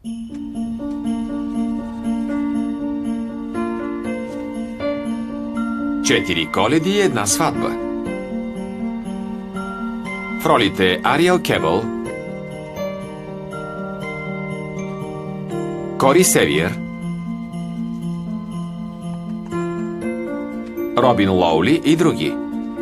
Четири коледи и една сватба. В ролите Ариел Кебъл, Кори Севиер, Робин Лоули и други.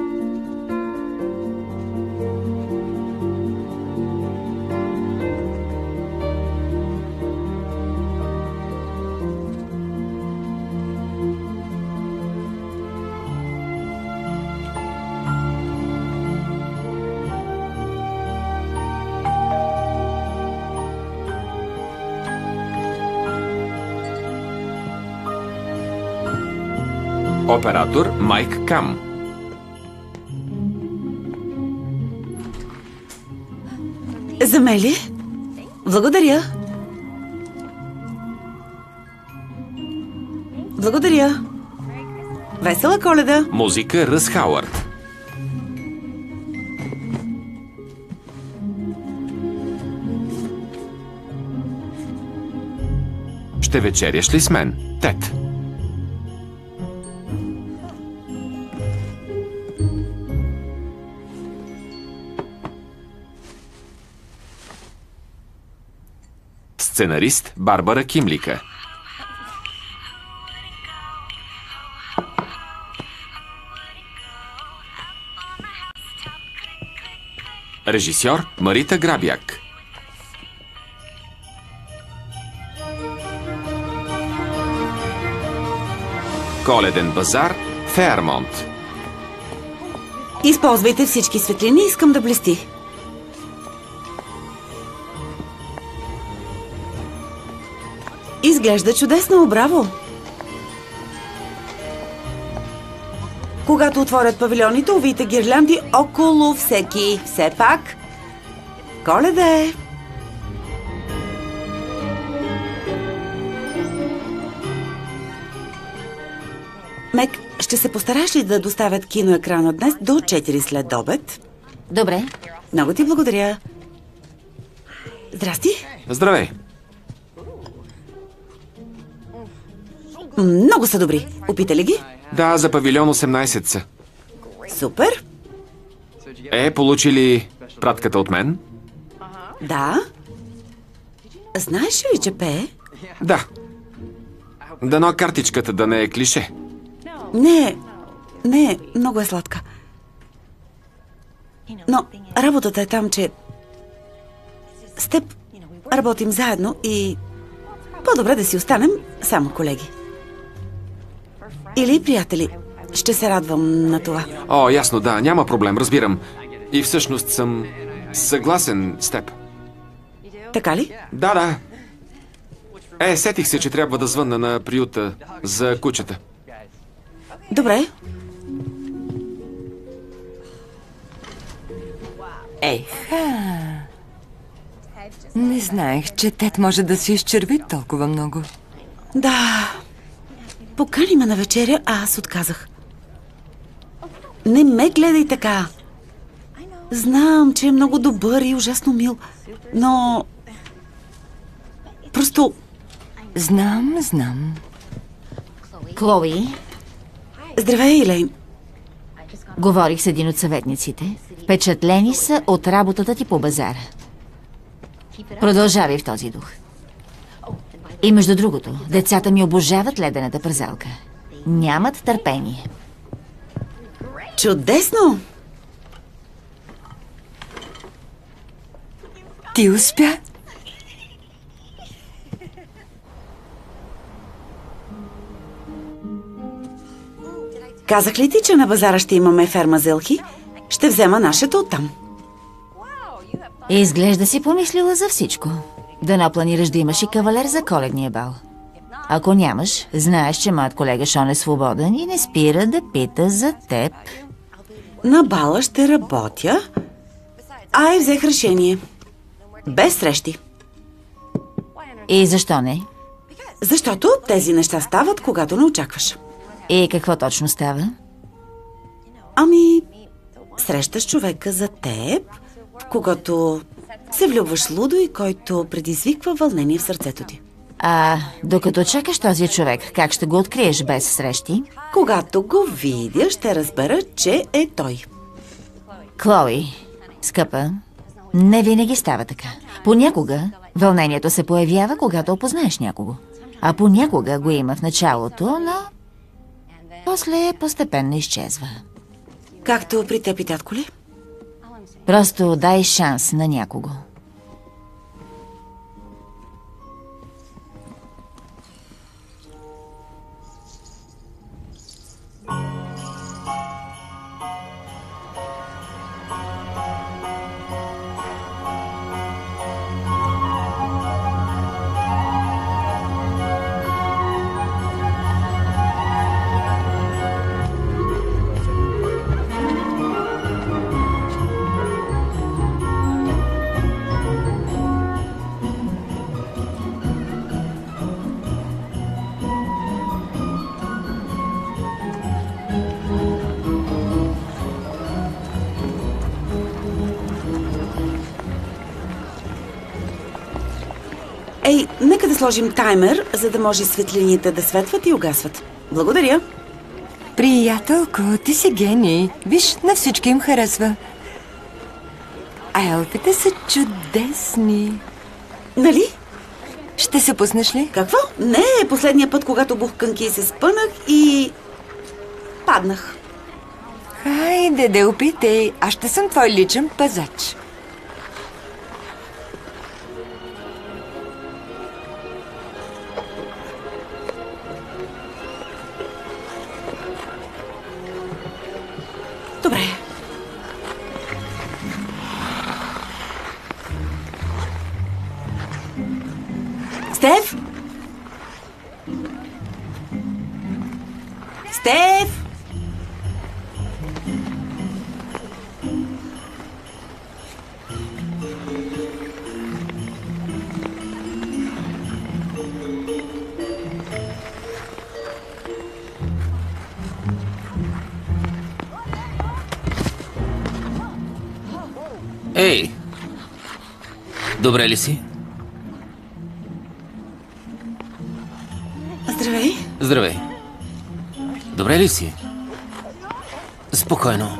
Оператор Майк Кам. За мен ли? Благодаря. Благодаря. Весела Коледа. Музика Ръс Хауърд. Ще вечеряш ли с мен, Тед? Сценарист Барбара Кимлика. Режисьор Марита Грабяк. Коледен базар Фейрмонт. Използвайте всички светлини, искам да блести. Изглежда чудесно, браво! Когато отворят павилионите, увийте гирлянди около всеки. Все пак, Коледа е! Мек, ще се постараеш ли да доставят киноекрана днес до 4 след обед? Добре. Много ти благодаря. Здрасти. Здравей. Много са добри. Опита ли ги? Да, за павилион 18 са. Супер. Получили пратката от мен? Да. Знаеш ли, че пее? Да. Дано картичката да не е клише. Не, много е сладка. Но работата е там, че с теб работим заедно и по-добре да си останем само колеги. Или приятели. Ще се радвам на това. О, ясно, да, няма проблем, разбирам. И всъщност съм съгласен с теб. Така ли? Да. Сетих се, че трябва да звънна на приюта за кучета. Добре. Еха! Не знаех, че Тед може да се изчерви толкова много. Да. Покани ме на вечеря, а аз отказах. Не ме гледай така. Знам, че е много добър и ужасно мил, но... Просто... Знам. Клои, Здравей, Елейн. говорих с един от съветниците. Впечатлени са от работата ти по базара. Продължавай в този дух. И между другото, децата ми обожават ледената пързалка. Нямат търпение. Чудесно! Ти успя? Казах ли ти, че на базара ще имаме ферма за елхи? Ще взема нашето оттам. Изглежда си помислила за всичко. Дано планираш да имаш и кавалер за коледния бал. Ако нямаш, знаеш, че моят колега Шон е свободен и не спира да пита за теб. На бала ще работя, и взех решение. Без срещи. И защо не? Защото тези неща стават, когато не очакваш. И какво точно става? Срещаш човека за теб, когато се влюбваш лудо и който предизвиква вълнение в сърцето ти. А докато чакаш този човек, как ще го откриеш без срещи? Когато го видя, ще разбера, че е той. Клои, скъпа, не винаги става така. Понякога вълнението се появява, когато опознаеш някого. А понякога го има в началото, но после постепенно изчезва. Както при теб и татко ли? Просто дай шанс на някого. Ей, нека да сложим таймер, за да може светлините да светват и угасват. Благодаря. Приятелко, ти си гений. Виж, на всички им харесва. А елфите са чудесни. Нали? Ще се пуснеш ли? Какво? Не, последния път, когато бух кънки, се спънах и паднах. Хайде, да опитай. Аз ще съм твой личен пазач. Добре. Стеф? Стеф? Ей! Добре ли си? Здравей. Здравей. Добре ли си? Спокойно.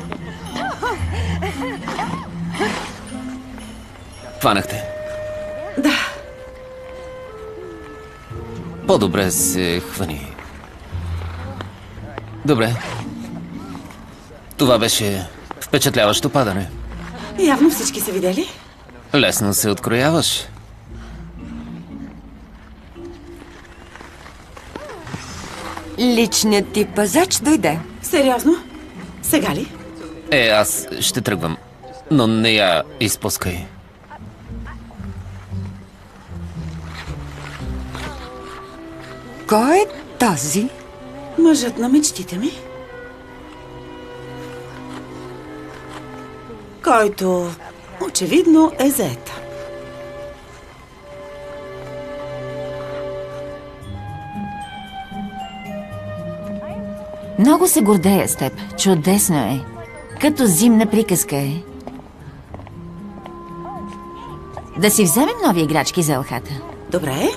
Хванахте. Да. По-добре се хвани. Добре. Това беше впечатляващо падане. Явно всички са видели. Лесно се открояваш. Личният ти пазач дойде. Сериозно? Сега ли? Аз ще тръгвам. Но не я изпускай. Кой е този? Мъжът на мечтите ми. Който очевидно е заета. Много се гордея с теб. Чудесно е. Като зимна приказка е. Да си вземем нови играчки за елхата. Добре.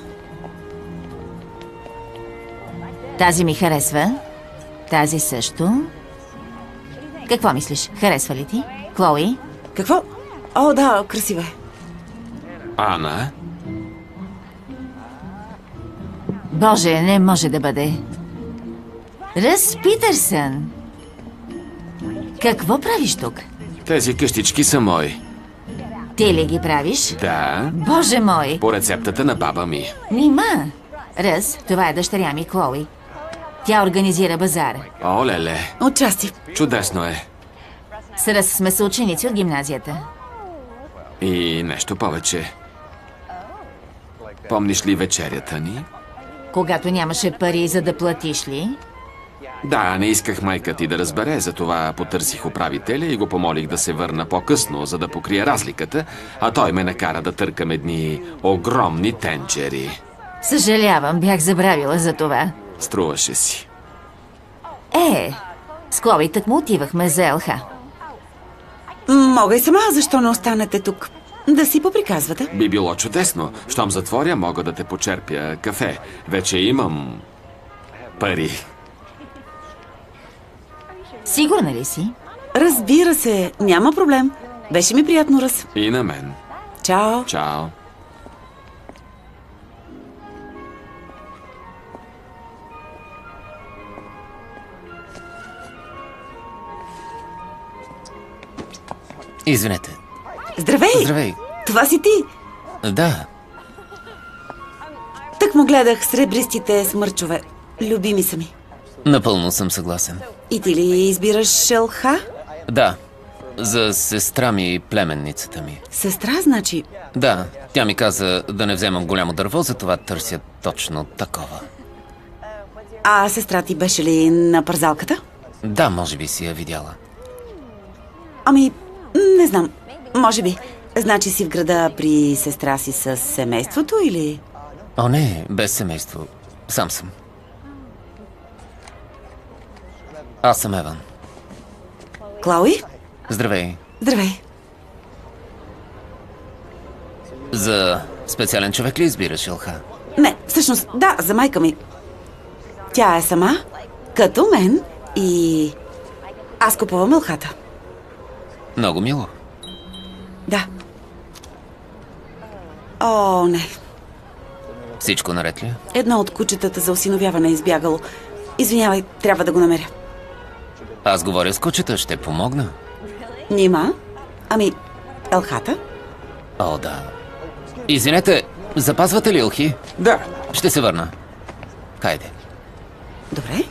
Тази ми харесва. Тази също. Какво мислиш? Харесва ли ти? Клои? Какво? О, да, красива е. Ана? Боже, не може да бъде. Ръс Питърсън! Какво правиш тук? Тези къщички са мои. Ти ли ги правиш? Да, Боже мой! по рецептата на баба ми. Нима! Ръс, това е дъщеря ми Клои. Тя организира базар. О, леле, Отчасти. чудесно е. С Ръс сме съученици от гимназията. И нещо повече. Помниш ли вечерята ни? Когато нямаше пари за да платиш ли? Да, не исках майка ти да разбере, затова потърсих управителя и го помолих да се върна по-късно, за да покрие разликата, а той ме накара да търкам едни огромни тенджери. Съжалявам, бях забравила за това. Струваше си. С Клои так му отивахме за Елха. Мога и сама, защо не останете тук? Да си поприказвате. Би било чудесно. Щом затворя, мога да те почерпя кафе. Вече имам пари. Сигурна ли си? Разбира се, няма проблем. Беше ми приятно, Ръс. И на мен. Чао. Чао. Извинете. Здравей! Здравей. Това си ти. Да, Тък му гледах сребристите смърчове. Любими са ми. напълно съм съгласен. И ти ли избираш шелха? Да, за сестра ми и племенницата ми. Сестра, значи. Да, тя ми каза да не вземам голямо дърво, затова търся точно такова. А сестра ти беше ли на пързалката? Да, може би си я видяла. Ами, не знам. Може би. Значи си в града при сестра си с семейството или... О, не, без семейство. Сам съм. Аз съм Еван. Клауи? Здравей. Здравей. За специален човек ли избираш Елха? Не, всъщност, да, за майка ми. Тя е сама, като мен и... Аз купувам елхата. Много мило. Да. О, не. Всичко наред ли? Едно от кучетата за осиновяване е избягало. Извинявай, трябва да го намеря. Аз говоря с кучета, ще помогна. Нима? Ами, елхата? О, да. Извинете, запазвате ли елхи? Да. Ще се върна. Хайде. Добре.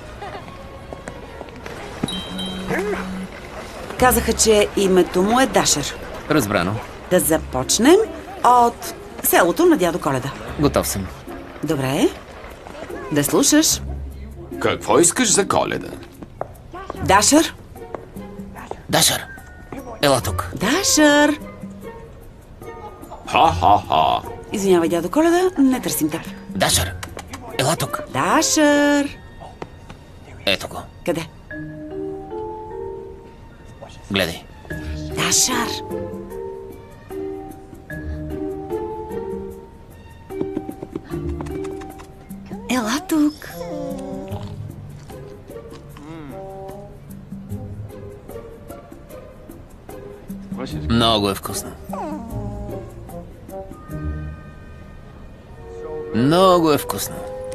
Казаха, че името му е Дашер. Разбрано. Да започнем от селото на дядо Коледа. Готов съм. Добре. Да слушаш. Какво искаш за Коледа? Дашер? Дашър, ела тук. Дашер! Ха-ха-ха. Извинявай, дядо Коледа, не търсим теб. Дашър, ела тук. Дашер! Ето го. Къде? Гледай. Дашер! Ела тук. Много е вкусно. Много е вкусно.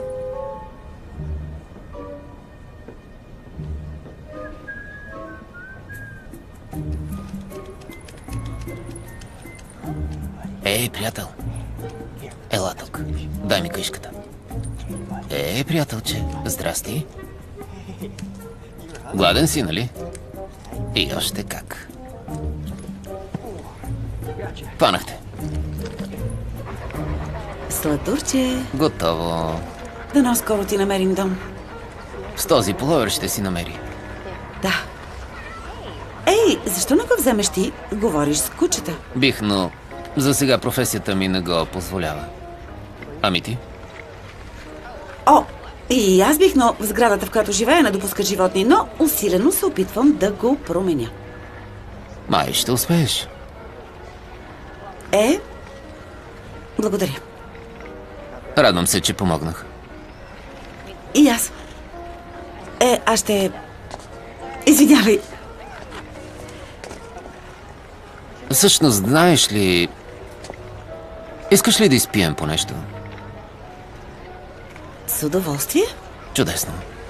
Ей, приятел. Ела тук. Дай ми книжката. Ей, приятелче. Здрасти. Гладен си, нали? И още как. Фанахте. Сладурче. Готово. Дано скоро ти намерим дом. С този половер ще си намери. Да. Ей, защо не го вземеш ти? Говориш с кучета. Бих, но за сега професията ми не го позволява. Ами ти? О, и аз бих, но в сградата, в която живея, не допускат животни, но усилено се опитвам да го променя. Май ще успееш. Благодаря. Радвам се, че помогнах. И аз. Аз ще... Извинявай. Всъщност, знаеш ли... Искаш ли да изпием по нещо? С удоволствие. Чудесно.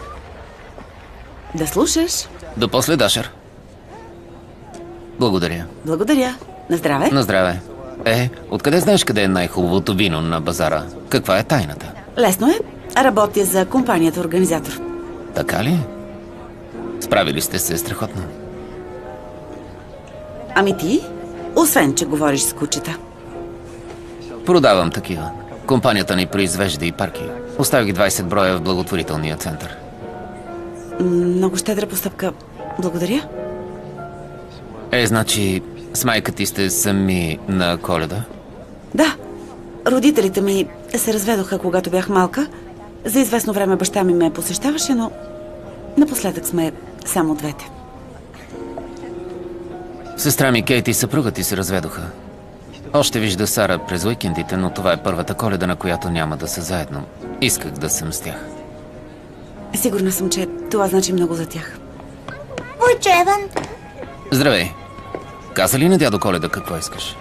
Да слушаш. До после, Дашър. Благодаря. Благодаря. На здраве. На здраве. Откъде знаеш къде е най-хубавото вино на базара? Каква е тайната? Лесно е. Работя за компанията организатор. Така ли? Справили сте се страхотно. Ами ти? Освен, че говориш с кучета. Продавам такива. Компанията ни произвежда и парки. Оставих 20 броя в благотворителния център. Много щедра постъпка. Благодаря. Значи с майка ти сте сами на Коледа? Да. Родителите ми се разведоха, когато бях малка. За известно време баща ми ме посещаваше, но напоследък сме само двете. Сестра ми Кейт и съпругът ти се разведоха. Още вижда Сара през уикендите, но това е първата Коледа, на която няма да са заедно. Исках да съм с тях. Сигурна съм, че това значи много за тях. Войчо Еван, Здравей. Каза ли на дядо Коледа какво искаш?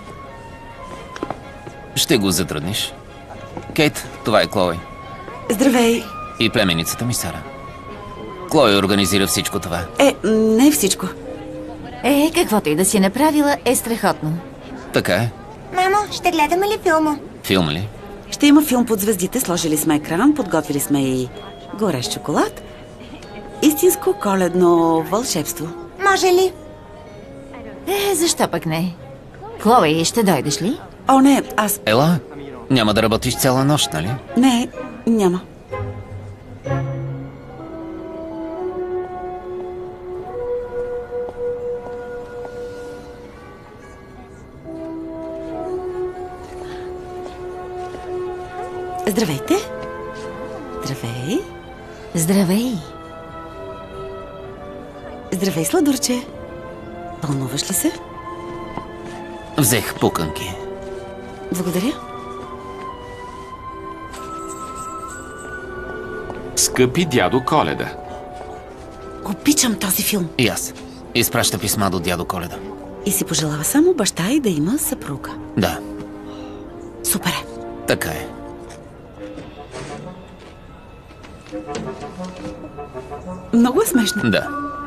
Ще го затрудниш. Кейт, това е Клои. Здравей! И племеницата ми Сара. Клои организира всичко това. Не всичко. Каквото и да си направила е страхотно. Така е. мамо, ще гледаме ли филма? Филм ли? Ще има филм под звездите, сложили сме екран, подготвили сме и горещ шоколад. Истинско коледно вълшебство. Може ли? Защо пък не? Клои, ще дойдеш ли? О, не, аз... Ела, няма да работиш цяла нощ, нали? Не, няма. Здравейте. Здравей. Здравей. Здравей, сладурче. Вълнуваш ли се? Взех пуканки. Благодаря. Скъпи дядо Коледа. Обичам този филм. И аз. Изпраща писма до дядо Коледа. И си пожелава само баща и да има съпруга. Да, Супер е. така е. Много е смешно. Да.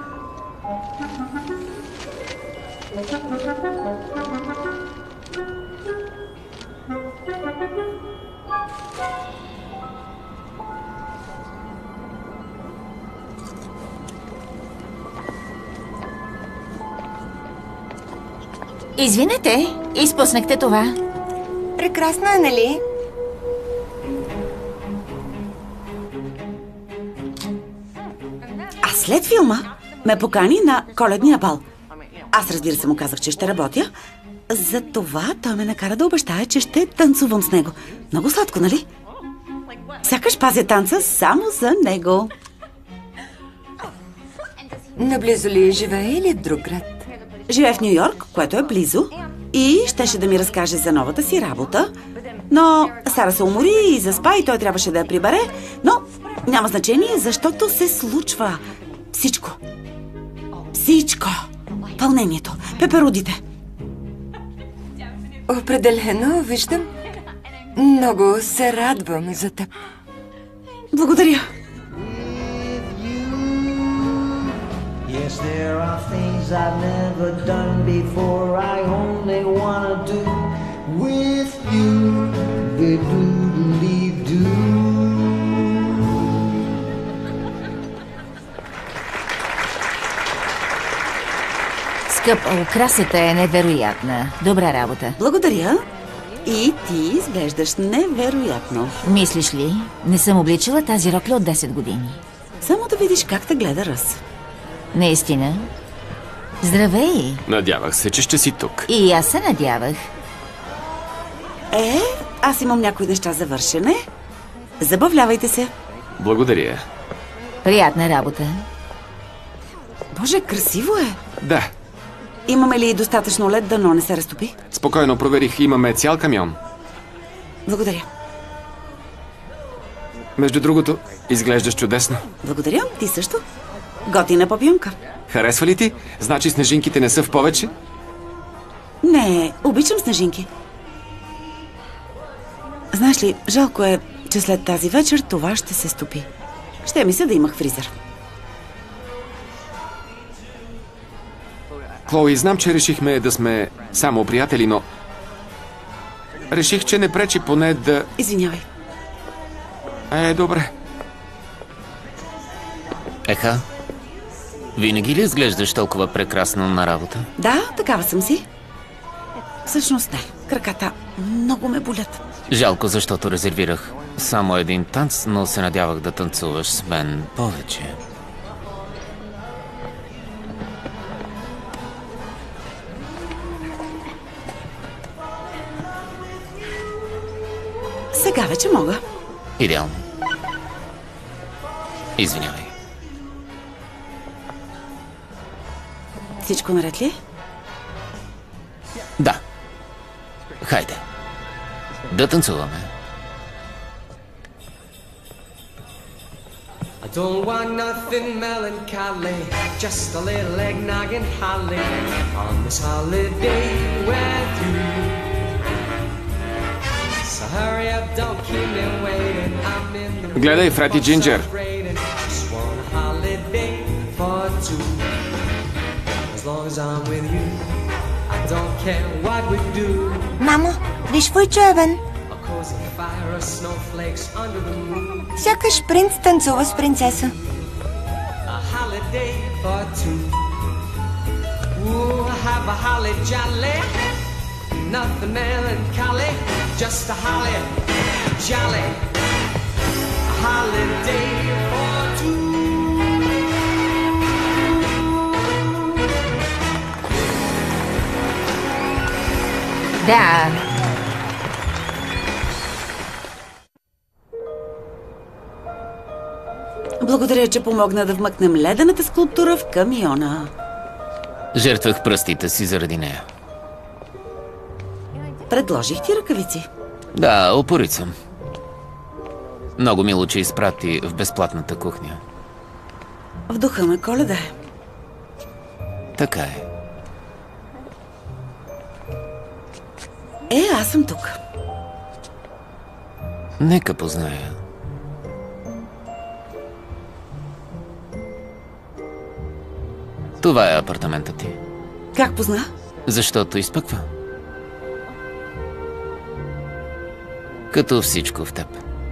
Извинете, изпуснахте това. Прекрасно е, нали? А след филма ме покани на коледния бал. Аз, разбира се, му казах, че ще работя. Затова той ме накара да обещая, че ще танцувам с него. Много сладко, нали? Сякаш пазя танца само за него. Наблизо ли живее или в друг град? Живее в Ню Йорк, което е близо, и щеше да ми разкаже за новата си работа. Но Сара се умори и заспа и той трябваше да я прибере. Но няма значение, защото се случва всичко. Всичко. Вълнението, пеперудите. Определено, виждам. Много се радвам за теб. Благодаря. Yes, there are things I've never done before. I only wanna do with you. Be-do-do-dee-do. Скъп, украсата е невероятна. Добра работа. Благодаря. И ти изглеждаш невероятно. Мислиш ли? Не съм обличала тази рокля от 10 години. Само да видиш как те гледа Ръс. Наистина? Здравей! Надявах се, че ще си тук. И аз се надявах. Аз имам някои неща за вършене. Забавлявайте се. Благодаря. Приятна работа. Боже, красиво е. Да, Имаме ли достатъчно лед, дано не се разтопи? спокойно проверих. Имаме цял камион. Благодаря. Между другото, изглеждаш чудесно. Благодаря, ти също. Готина папионка. Харесва ли ти? Значи снежинките не са в повече? Не, обичам снежинки. Знаеш ли, жалко е, че след тази вечер това ще се стопи. Ще ми се да имах фризер. Клои, знам, че решихме да сме само приятели, но... реших, че не пречи поне да... Извинявай. Добре. Еха, винаги ли изглеждаш толкова прекрасно на работа? Да, такава съм си. Всъщност не. Краката много ме болят. Жалко, защото резервирах само един танц, но се надявах да танцуваш с мен повече. Сега вече мога. Идеално. Извинявай. Всичко наред ли е? Да. Хайде. Да танцуваме. I don't want nothing melancholy, just a little eggnog and holly on this holiday with you. So hurry up, don't keep me waiting. I'm in the Гледай, Фред и Джинджер. Just want a holiday for two. As long as I'm with you, I don't care what we do. Мамо, виж Войчо е вън. A cozy fire of snowflakes under the moon. Сякаш принц танцува с принцеса. A holiday for two. Ooh, have a holly jolly. Nothing melancholy. Just a holly jolly. A holiday for two. Да. Благодаря, че помогна да вмъкнем ледената скулптура в камиона. Жертвах пръстите си заради нея. Предложих ти ръкавици. Да, упорит съм. Много мило, че изпрати в безплатната кухня. В духа на Коледа е. Така е. Аз съм тук. Нека позная. Това е апартаментът ти. Как позна? Защото изпъква. Като всичко в теб.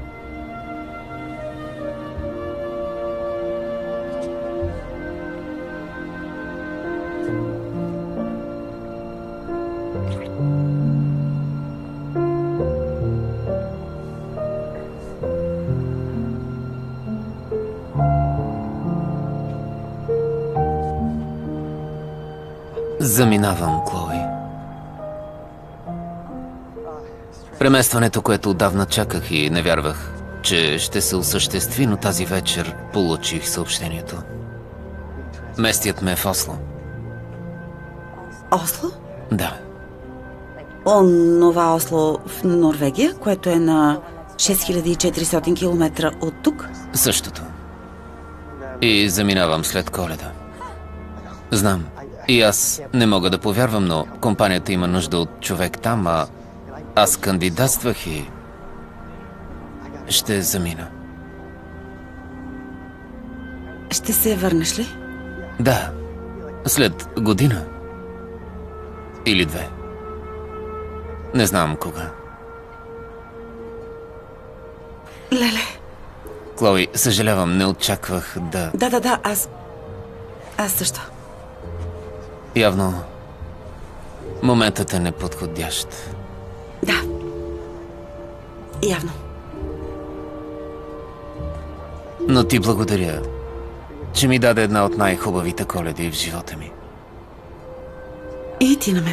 Заминавам, Клои. Преместването, което отдавна чаках и не вярвах, че ще се осъществи, но тази вечер получих съобщението. Местят ме в Осло. Осло? Да. Онова Осло в Норвегия, което е на 6400 км от тук? Същото. И заминавам след Коледа. Знам. И аз не мога да повярвам, но компанията има нужда от човек там, а аз кандидатствах и ще замина. Ще се върнеш ли? Да. След година. Или две. Не знам кога. Леле. Клои, съжалявам, не очаквах да... Да, аз също. Явно моментът е неподходящ. Да. Явно. Но ти благодаря, че ми даде една от най-хубавите Коледи в живота ми. И ти на мен.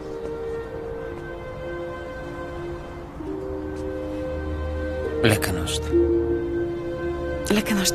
Лека нощ. Лека нощ.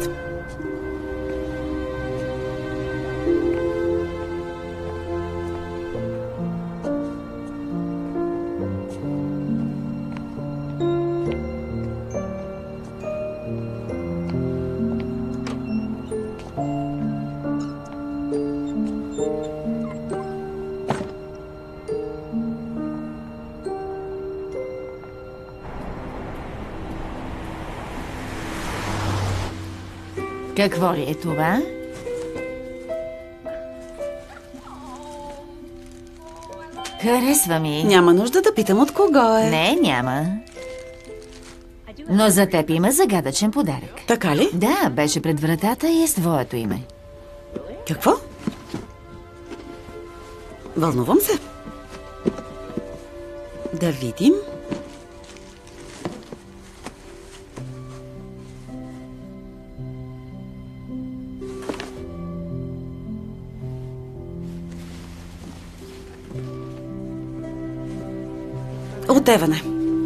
Какво ли е това? Харесва ми. Няма нужда да питам от кого е. Не, няма. Но за теб има загадъчен подарък. Така ли? Да, беше пред вратата и е с твоето име. Какво? Вълнувам се. Да видим. Отдеване.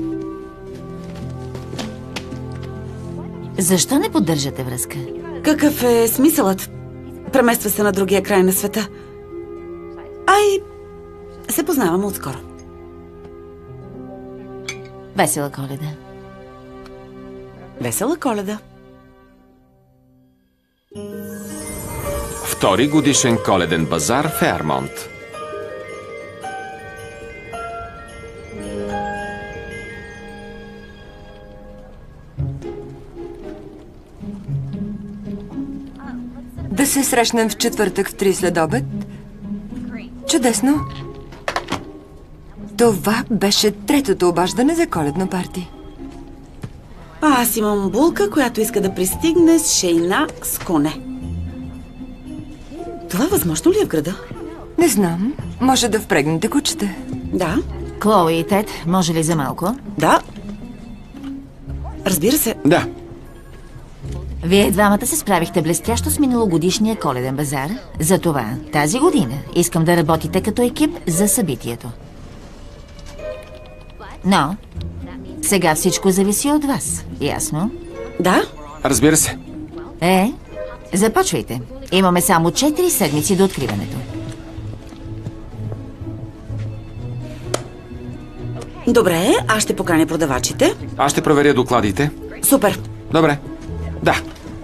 Защо не поддържате връзка? Какъв е смисълът? Премества се на другия край на света. Ай, се познаваме отскоро. Весела Коледа. Весела Коледа. Втори годишен коледен базар Фейрмонт. Да се срещнем в четвъртък в 3 след обед. Чудесно. Това беше третото обаждане за коледно парти. Аз имам булка, която иска да пристигне с шейна с коне. Това възможно ли е в града? Не знам. Може да впрегнете кучета. Да. Клои и Тед, може ли за малко? Да. Разбира се. Да. Вие двамата се справихте блестящо с миналогодишния коледен базар. Затова тази година искам да работите като екип за събитието. Но сега всичко зависи от вас. Ясно? Да. Разбира се. Започвайте. Имаме само 4 седмици до откриването. Добре, аз ще поканя продавачите. Аз ще проверя докладите. Супер. Добре. Да.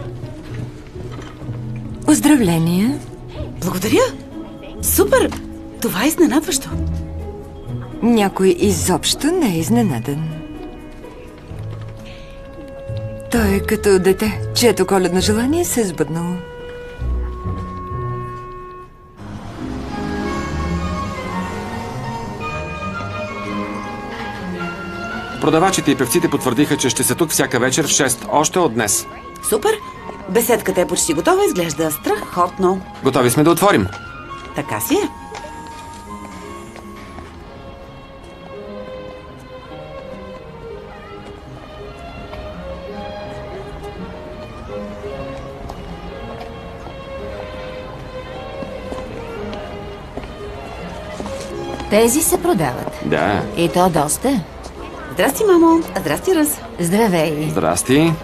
Поздравления. Благодаря. Супер. Това е изненадващо. Някой изобщо не е изненадан. Той е като дете, чието коледно желание се е сбъднало. Продавачите и певците потвърдиха, че ще са тук всяка вечер в 6, още от днес. Супер. Беседката е почти готова, изглежда страхотно. Готови сме да отворим. Така си е. Тези се продават. Да. И то доста. Здрасти, мамо. Здрасти, Ръс. Здравей. Здрасти.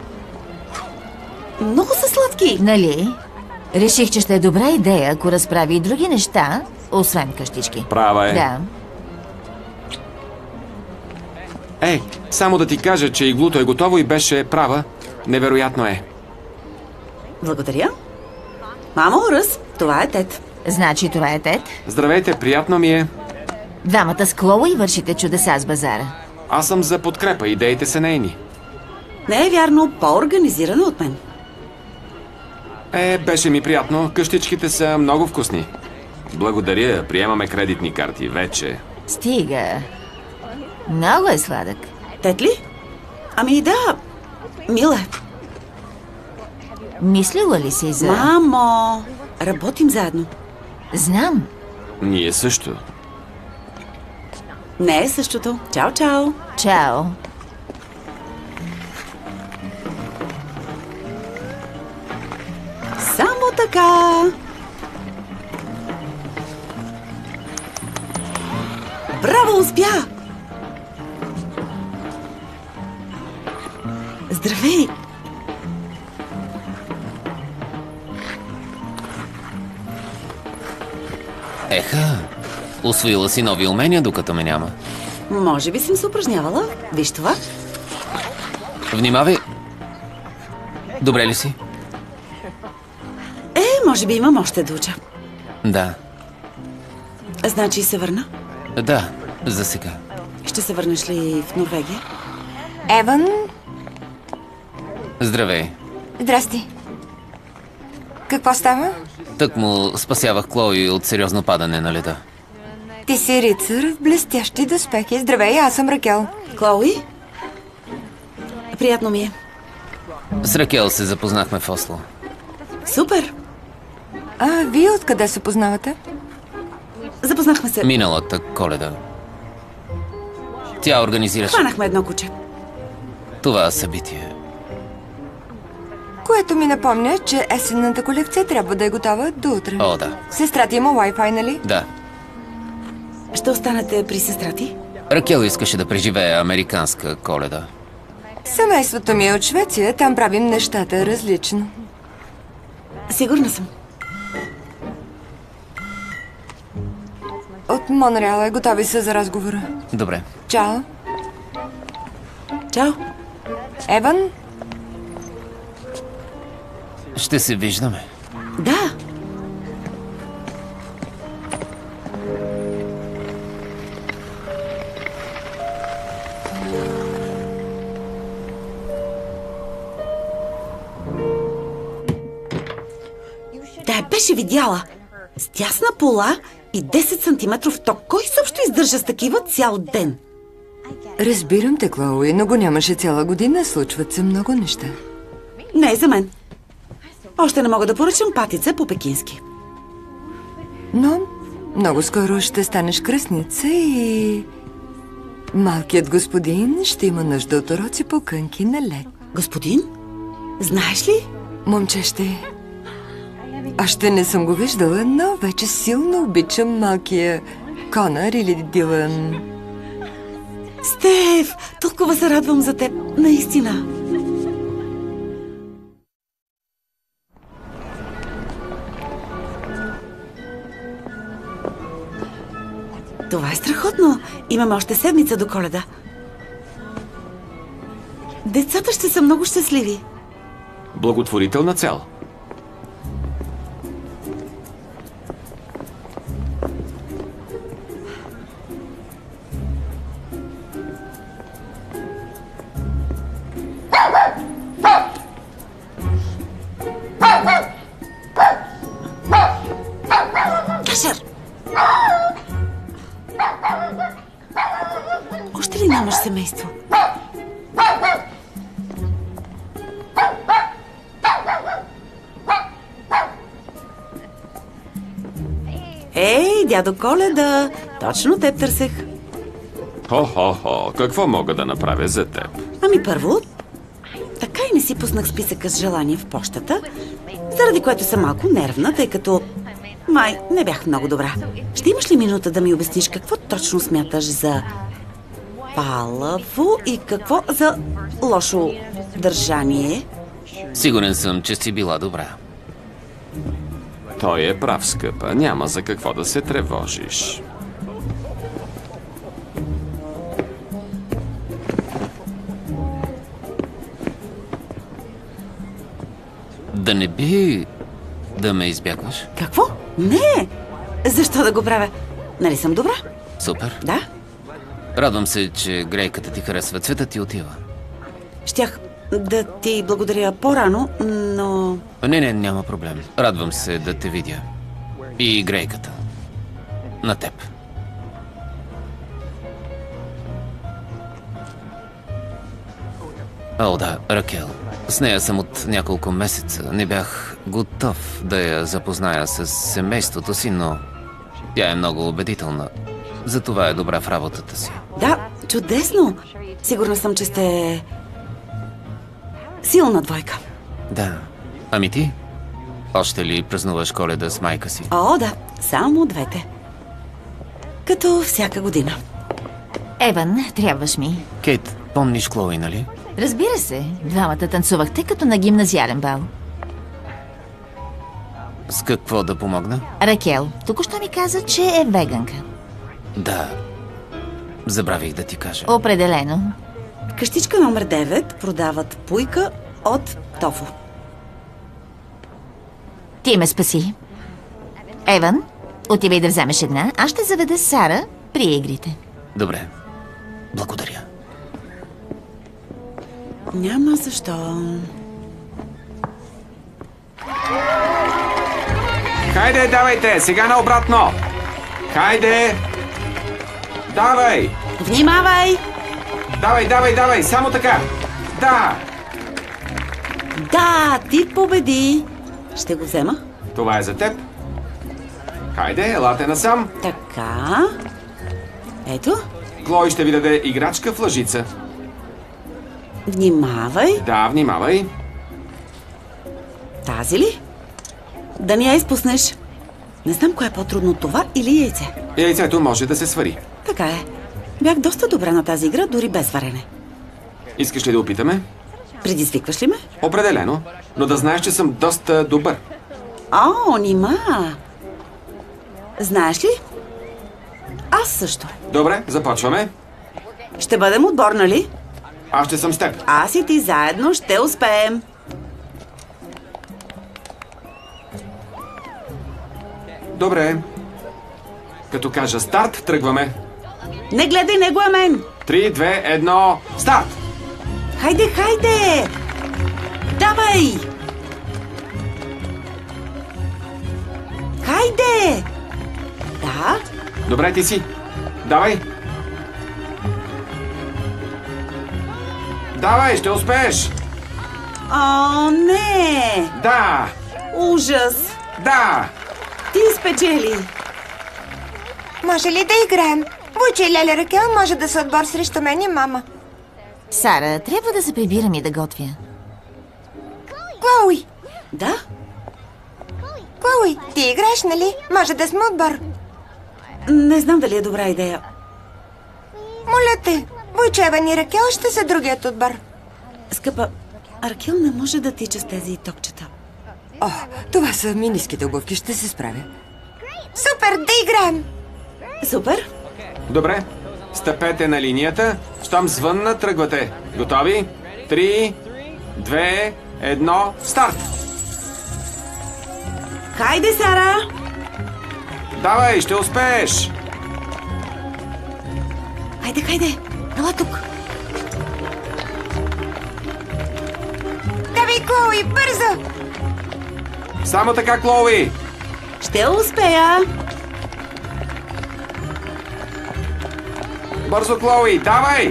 Много са сладки. Нали? Реших, че ще е добра идея, ако разправи и други неща, освен къщички. Права е. Да. Ей, само да ти кажа, че иглуто е готово и беше права. Невероятно е. Благодаря. Мамо, Ръс, това е Тед. Значи това е Тед. Здравейте, приятно ми е. Двамата с Клоуи вършите чудеса с базара. Аз съм за подкрепа, идеите са нейни. Не е вярно, по-организирана от мен. Беше ми приятно. Къщичките са много вкусни. Благодаря, приемаме кредитни карти вече. Стига. Много е сладък. Тед ли? Ами да, мил е. Мислила ли си за... Мамо, работим заедно. Знам. Ние също. Не е същото. Чао, чао. Чао. Само така. Браво, успя! Здравей! Еха, усвоила си нови умения, докато ме няма. Може би съм се упражнявала. Виж това. Внимавай. Добре ли си? Може би имам още да уча. Да. Значи се върна? Да, за сега. Ще се върнеш ли в Норвегия? Еван, Здравей. здрасти. Какво става? Тък му спасявах Клои от сериозно падане на леда. Ти си рицар в блестящи доспехи. Здравей, аз съм Ракел. Клоуи? Приятно ми е. С Ракел се запознахме в Осло. Супер! Вие откъде се познавате? Запознахме се. Миналата Коледа. Тя организираше Хванахме едно куче. това събитие. Което ми напомня, че есенната колекция трябва да е готова до утре. О, да. Сестра ти има Wi-Fi, нали? Да. Ще останете при сестра ти? Ракел искаше да преживее американска Коледа. Семейството ми е от Швеция, там правим нещата различно. Сигурна съм. От Монреал е, готови са за разговора. Добре. Чао. Чао. Еван? Ще се виждаме. Да. Да, беше видяла. С тясна пола и 10 сантиметров ток. Кой също издържа с такива цял ден? Разбирам те, Клоуи, но го нямаше цяла година. Случват се много неща. Не е за мен. Още не мога да поръчам патица по пекински. Но много скоро ще станеш кръстница и... малкият господин ще има нужда от уроци по кънки на лед. Господин? Знаеш ли? Момчеще, още не съм го виждала, но вече силно обичам малкия Конър или Дилан. Стеф, толкова се радвам за теб. Наистина. Това е страхотно. Имаме още седмица до Коледа. Децата ще са много щастливи. Благотворителна цел. Кашер! Още ли нямаш семейство? Ей, дядо Коледа! Точно теб търсех. Хо-хо-хо, какво мога да направя за теб? Ами първо, така и не си пуснах списъка с желания в пощата, заради което съм малко нервна, тъй като май не бях много добра. Ще имаш ли минута да ми обясниш какво точно смяташ за палаво и какво за лошо държание? Сигурен съм, че си била добра. Той е прав, скъпа. Няма за какво да се тревожиш. Да не би да ме избягваш? Какво? Не! Защо да го правя? Нали съм добра? Супер. Да? Радвам се, че грейката ти харесва. Цветът ти отива. Щях да ти благодаря по-рано, но... Не, няма проблем. Радвам се да те видя. И грейката. На теб. О, да, Ракел. С нея съм от няколко месеца. Не бях готов да я запозная с семейството си, но тя е много убедителна. Затова е добра в работата си. Да, чудесно! Сигурна съм, че сте... силна двойка. Да. Ами ти? Още ли празнуваш Коледа с майка си? О, да, само двете. Като всяка година. Еван, трябваш ми. Кейт, помниш Клои, нали? Разбира се, двамата танцувахте като на гимназиален бал. С какво да помогна? Ракел, току-що ми каза, че е веганка. Да. Забравих да ти кажа. Определено. Къщичка номер 9 продават пуйка от тофу. Ти ме спаси. Еван, отивай да вземеш една. Аз ще заведа Сара при игрите. Добре. Благодаря. Няма защо. Хайде, давайте! Сега наобратно! Хайде! Давай! Внимавай! Давай! Само така! Да! Да, ти победи! Ще го взема. Това е за теб. Хайде, елате насам. Така. Ето. Клой ще ви даде играчка в лъжица. Внимавай. Да, внимавай. Тази ли? Да не я изпуснеш. Не знам кое е по-трудно, това или яйце. Яйцето може да се свари. Така е. Бях доста добра на тази игра, дори без варене. Искаш ли да опитаме? Предизвикваш ли ме? Определено. Но да знаеш, че съм доста добър. О, нима. Знаеш ли? Аз също. Добре, започваме. Ще бъдем отбор, нали? Аз ще съм с теб. Аз и ти заедно ще успеем. Добре. Като кажа старт, тръгваме. Не гледай него, а мен. 3, 2, 1, старт! Хайде, хайде! Давай! Хайде! Да? Добре, ти си. Давай. Давай, ще успееш. О, не! Да, Ужас! да. Ти спечели! Може ли да играем? Войче и Леля Ракел може да са отбор срещу мен и мама. Сара, трябва да се прибирам и да готвя. Клоуи! Да? Клоуи, ти играеш, нали? Може да сме отбор. Не знам дали е добра идея. Моля те, Войче, Еван и Ракел ще са другият отбор. Скъпа, Ракел не може да тича с тези токчета. О, това са миниските обувки, ще се справя. Супер, да играем! Супер! Добре. Стъпете на линията. Щом звънна, тръгвате. Готови? 3, 2, 1, старт! Хайде, Сара! Давай, ще успееш! Хайде, хайде! Ела тук! Давай, Клоуи, бързо! Само така, Клоуи! Ще успея! Бързо, Клоуи, давай!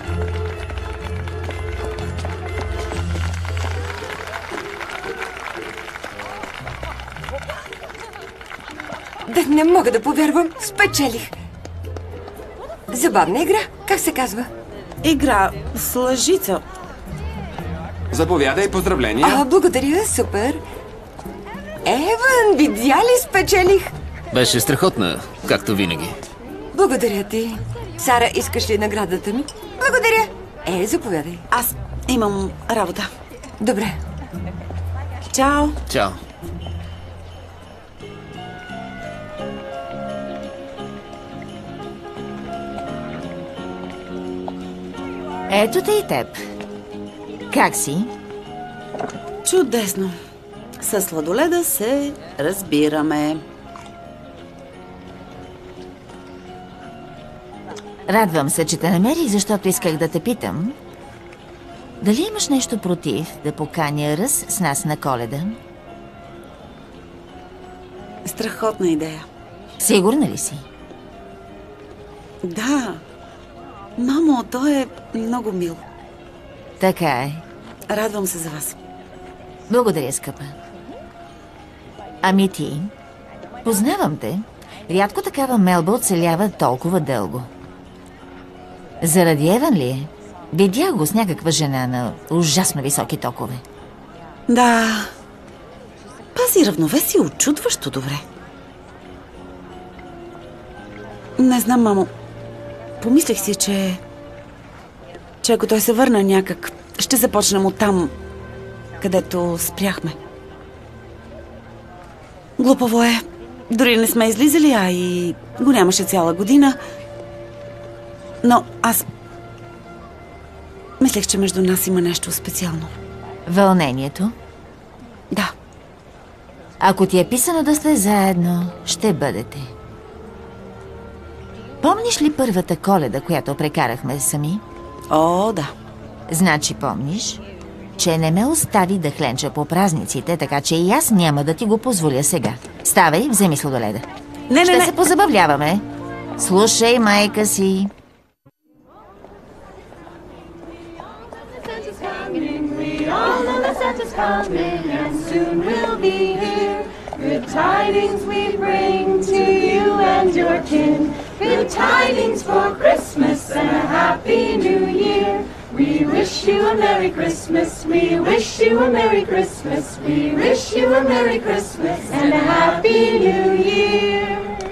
Да не мога да повярвам, спечелих. Забавна игра, как се казва? Игра с лъжица. Заповядай, поздравления! Благодаря, супер. Еван, видя ли, спечелих? Беше страхотна, както винаги. Благодаря ти. Сара, искаш ли наградата ми? Благодаря! Заповядай. Аз имам работа. Добре. Чао! Чао. Ето те и теб. Как си? Чудесно! Със сладоледа се разбираме. Радвам се, че те намерих, защото исках да те питам. Дали имаш нещо против да поканя Ръс с нас на Коледа? Страхотна идея. Сигурна ли си? Да. Мамо, той е много мил. Така е. Радвам се за вас. Благодаря, скъпа. Ами ти? Познавам те. Рядко такава мелба оцелява толкова дълго. Заради Еван ли е? Видях го с някаква жена на ужасно високи токове. Да. Пази равновесие очудващо добре. Не знам, мамо. Помислих си, че ако той се върна някак, ще започнем оттам, където спряхме. Глупаво е. Дори не сме излизали, а и го нямаше цяла година. Но аз мислех, че между нас има нещо специално. Вълнението? Да. Ако ти е писано да сте заедно, ще бъдете. Помниш ли първата Коледа, която прекарахме сами? О, да. Значи помниш, че не ме остави да хленча по празниците, така че и аз няма да ти го позволя сега. Ставай, вземи сладоледа. Не. Ще се позабавляваме. Слушай майка си. All of the Santa's coming, and soon we'll be here. Good tidings we bring to you and your kin. Good tidings for Christmas and a happy new year. We wish you a Merry Christmas. We wish you a Merry Christmas. We wish you a Merry Christmas and a happy new year.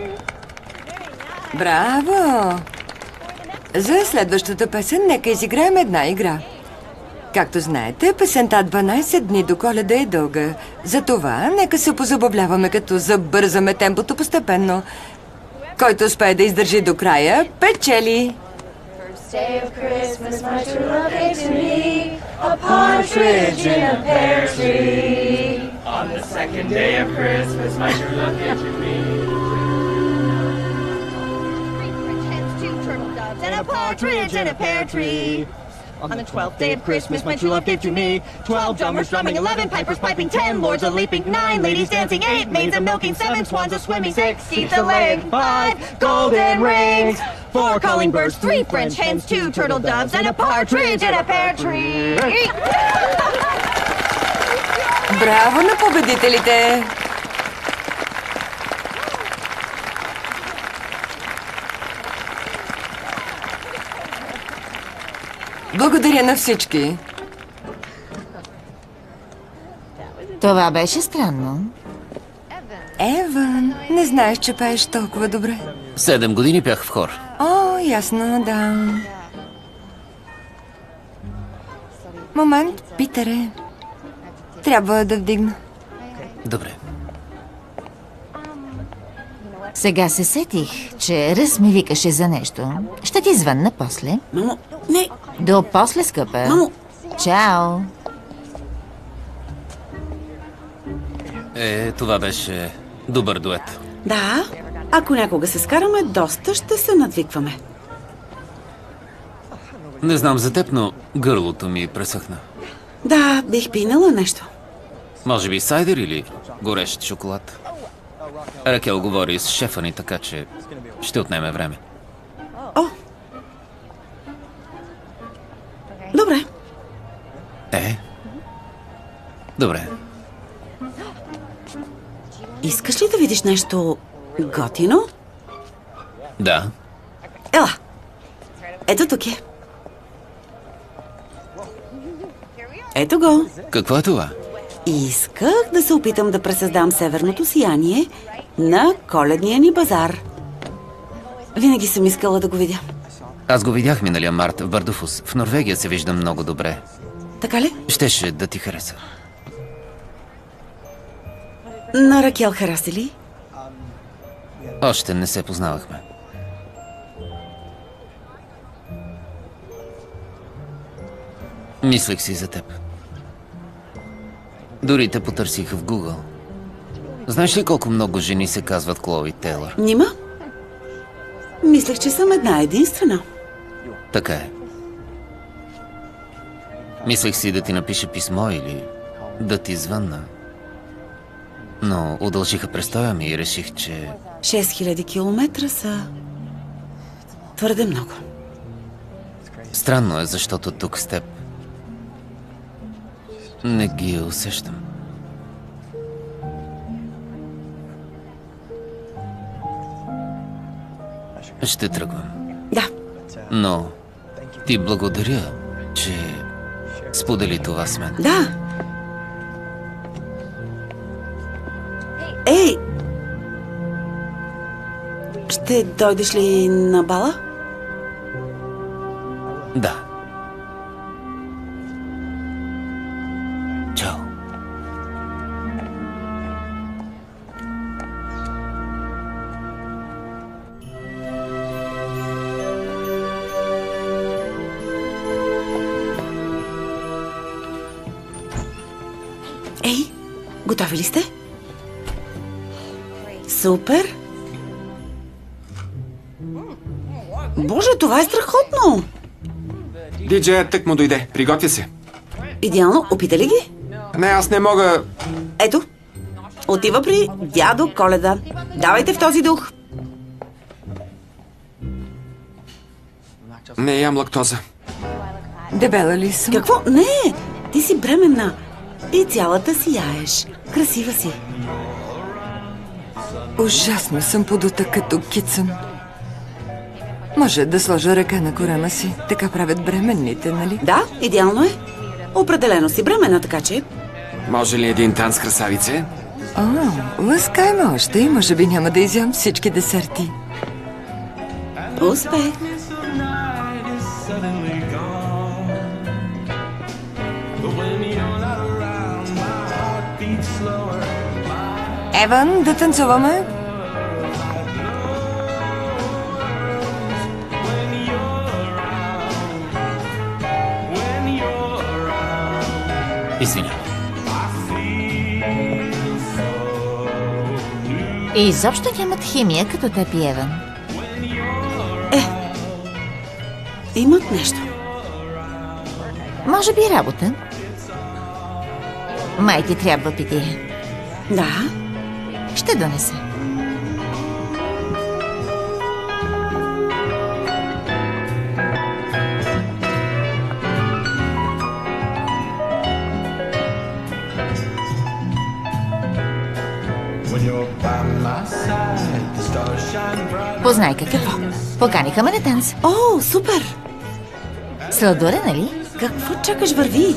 Браво! За следващата песен нека изиграем една игра. Както знаете, песента 12 дни до Коледа е дълга. Затова нека се позабавляваме, като забързаме темпото постепенно. Който успее да издържи до края, печели. day of Christmas, my true love gave to me a partridge in a pear tree. On the second day of Christmas, my true love gave to me and a partridge in a pear tree. On the 12th day of Christmas, my true love gave to me 12 drummers drumming, 11 pipers piping, 10 lords a leaping, 9 ladies dancing, 8 maids a milking, 7 swans a swimming, 6 geese a laying, 5 golden rings, 4 calling birds, 3 French hens, 2 turtle doves, and a partridge in a pear tree. Браво на победителите! Благодаря на всички. Това беше странно. Еван, не знаеш, че пееш толкова добре. 7 години бях в хор. О, ясно, да. Момент, Питере. Трябва да вдигна. Добре. Сега се сетих, че Ръс ми викаше за нещо. Ще ти звънна после. Мамо, не. До после, скъпа. Мамо. Чао. Това беше добър дует. Да, ако някога се скараме, доста ще се надвикваме. Не знам за теб, но гърлото ми пресъхна. Да, бих пинала нещо. Може би сайдер или горещ шоколад. Ракел говори с шефа ни, така че ще отнеме време. О! Добре. Добре. Искаш ли да видиш нещо готино? Да. Ела. Ето тук е. Ето го. Какво е това? Исках да се опитам да пресъздам северното сияние на коледния ни базар. Винаги съм искала да го видя. Аз го видях миналия март в Бардуфус. В Норвегия се вижда много добре. Така ли? Щеше да ти хареса. На Ракел хареса ли? Още не се познавахме. Мислех си за теб. Дори те потърсих в Google. Знаеш ли колко много жени се казват Клои Тейлър? Нима? Мислех, че съм една единствена. Така е. Мислех си да ти напиша писмо или да ти звънна. Но удължиха престоя ми и реших, че... 6000 километра са... твърде много. Странно е, защото тук с теб не ги усещам. Ще тръгвам. Да. Но ти благодаря, че сподели това с мен. Да. Ей! Ще дойдеш ли на бала? Да. Чао. Ей, готови ли сте? Супер! Боже, това е страхотно! Диджеят тък му дойде. Приготвя се. Идеално. Опита ли ги? Не, аз не мога... Ето. Отива при дядо Коледа. Давайте в този дух. Не ям лактоза. Дебела ли съм? Какво? Не! Ти си бременна. И цялата сияеш. Красива си. Ужасно съм подута като кицън. Може да сложа ръка на корема си. Така правят бременните, нали? Да, идеално е. Определено си бременна, така че... Може ли един танц, красавице? О, лъскай ме още и може би няма да изям всички десерти. Успех! Еван, да танцуваме? Извинявай. И изобщо нямат химия като теб и Еван. Имат нещо. Може би работа. Май ти трябва питие. Да. Ще донеса. Познай какво. Поканиха ме на танц. О, супер! Сладуре, нали? Какво чакаш, върви?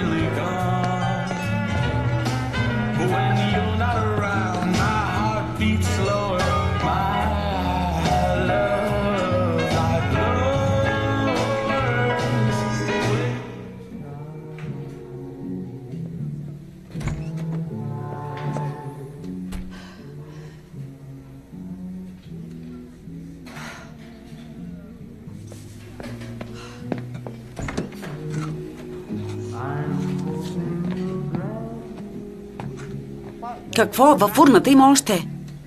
Какво? Във фурната има още.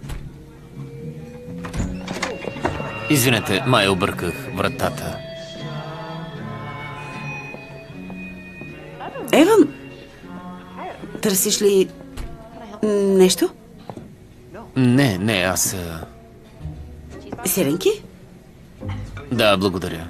Извинете, май обърках вратата. Еван, търсиш ли нещо? Не, аз... Сиренки? Да, благодаря.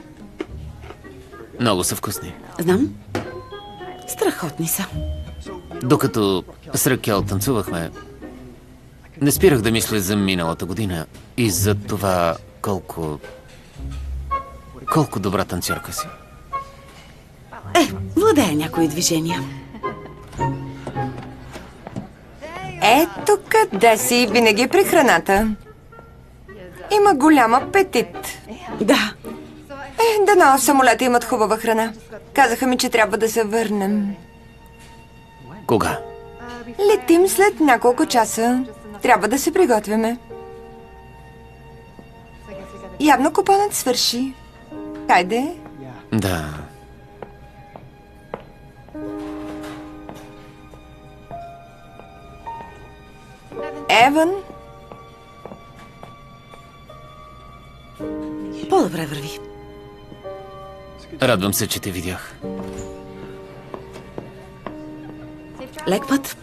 Много са вкусни. Знам. Страхотни са. Докато с Ракел танцувахме, не спирах да мисля за миналата година и за това колко добра танцорка си. Владее някои движения. Ето къде си, винаги при храната. Има голям апетит. Да. Дано в самолета имат хубава храна. Казаха ми, че трябва да се върнем. Кога? Летим след няколко часа. Трябва да се приготвяме. Явно купонът свърши. Хайде. Да. Еван? По-добре върви. Радвам се, че те видях. Лек път.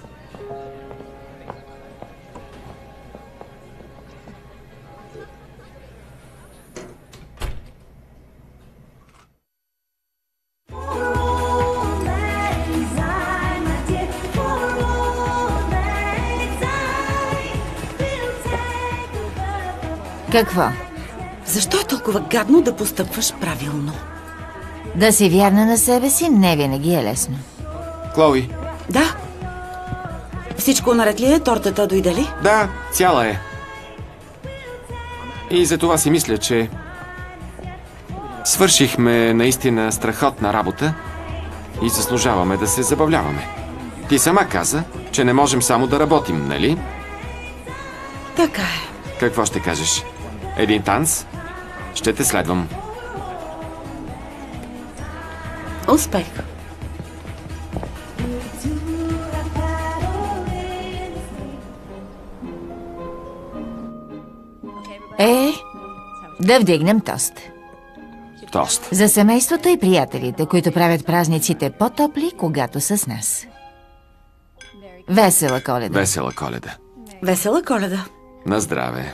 Какво? Защо е толкова гадно да постъпваш правилно? Да си вярна на себе си не винаги е лесно. Клои. Да. Всичко наред ли е? Тортата дойде ли? Да, цяла е. И за това си мисля, че свършихме наистина страхотна работа и заслужаваме да се забавляваме. Ти сама каза, че не можем само да работим, нали? Така е. Какво ще кажеш? Един танц? Ще те следвам. Успех! Да вдигнем тост. Тост. За семейството и приятелите, които правят празниците по-топли, когато са с нас. Весела Коледа! Весела Коледа! Весела Коледа! На здраве!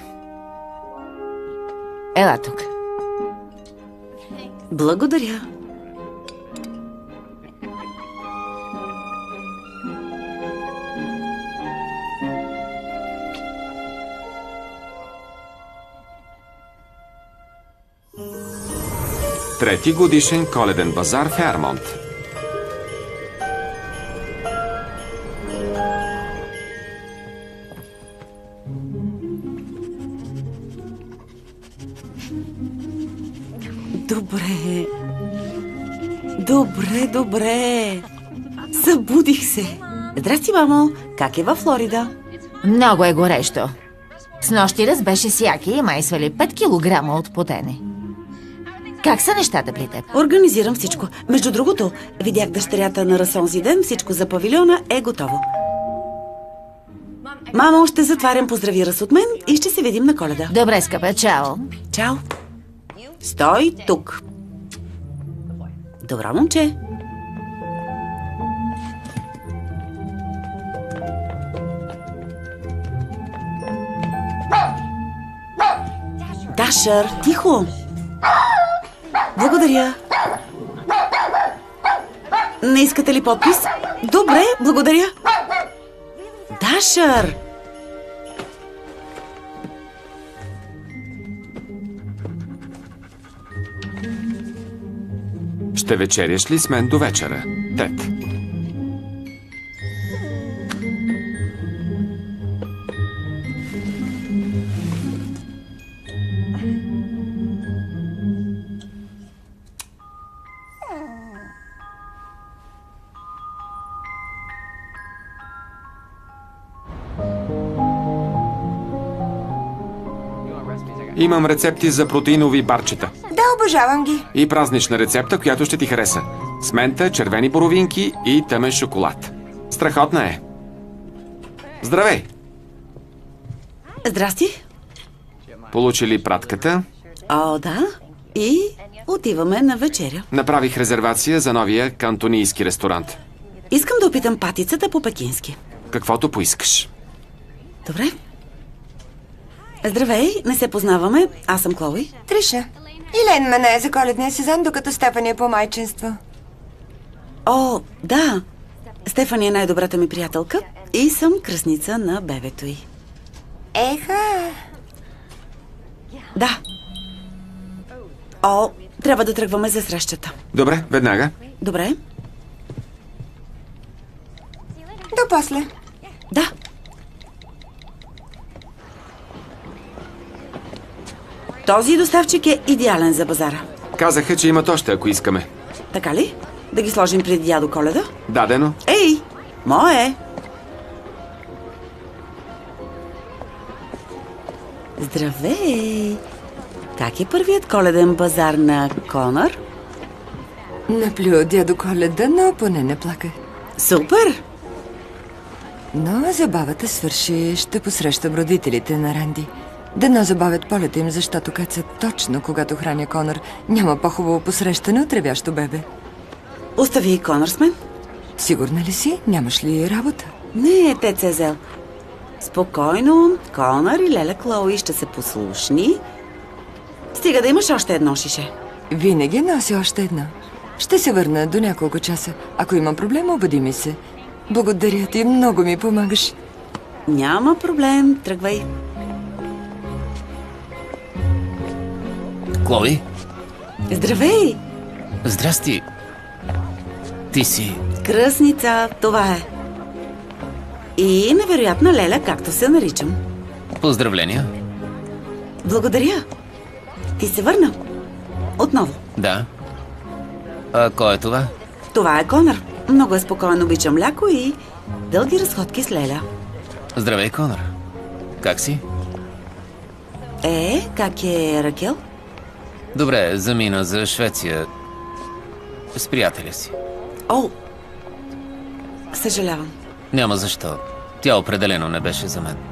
Ела тук. Благодаря. Трети годишен коледен базар в Фермонт. Добре. Събудих се. Здрасти, мамо. Как е във Флорида? Много е горещо. Снощи разбеше сяки и май свали 5 килограма от потене. Как са нещата при теб? Организирам всичко. Между другото, видях дъщерята на Ръс онзи ден, всичко за павилиона е готово. Мамо, ще затварям, поздрави Ръс от мен и ще се видим на Коледа. Добре, скъпа, чао. Чао. Стой тук. Добро момче. Дашър, тихо. Благодаря. Не искате ли подпис? Добре, благодаря. Дашър! Ще вечеряш ли с мен до вечера, Тед? Имам рецепти за протеинови барчета. Да, обожавам ги. И празнична рецепта, която ще ти хареса. С мента, червени боровинки и тъмен шоколад. Страхотна е. Здравей! Здрасти. Получи ли пратката? О, да. И отиваме на вечеря. Направих резервация за новия кантонийски ресторант. Искам да опитам патицата по пекински. Каквото поискаш. Добре. Здравей, не се познаваме. Аз съм Клоуи. Триша. Илен ме нае за коледния сезон, докато Стефани е по майчинство. О, да. Стефани е най-добрата ми приятелка и съм кръстница на бебето й. Еха. Да. О, трябва да тръгваме за срещата. Добре, веднага. Добре. До после. Да. Този доставчик е идеален за базара. Казаха, че имат още, ако искаме. Така ли? Да ги сложим преди дядо Коледа? Дадено. Ей, мое! Здравей! Как е първият коледен базар на Конър? Наплю дядо Коледа, но поне не плака. Супер! Но забавата свърши, ще посрещам родителите на Ранди. Дано забавят полета им, защото кацат точно когато храня Конър. Няма по-хубаво посрещане от ревящо бебе. Остави Конър с мен. Сигурна ли си? Нямаш ли работа? Не, те Цезел. Спокойно, Конър и леля Клоуи ще се послушни. Стига да имаш още едно шише. Винаги носи още едно. Ще се върна до няколко часа. Ако има проблем, обади ми се. Благодаря ти, много ми помагаш. Няма проблем, тръгвай. Клои? Здравей! Здрасти. Ти си... Кръстница, това е. И невероятна леля, както се наричам. Поздравления. Благодаря. Ти се върна. Отново. Да. А кой е това? Това е Конър. Много е спокойно, обичам мляко и дълги разходки с леля. Здравей, Конър. Как си? Как е Ракел? Добре, замина за Швеция с приятеля си. О, съжалявам. Няма защо. Тя определено не беше за мен.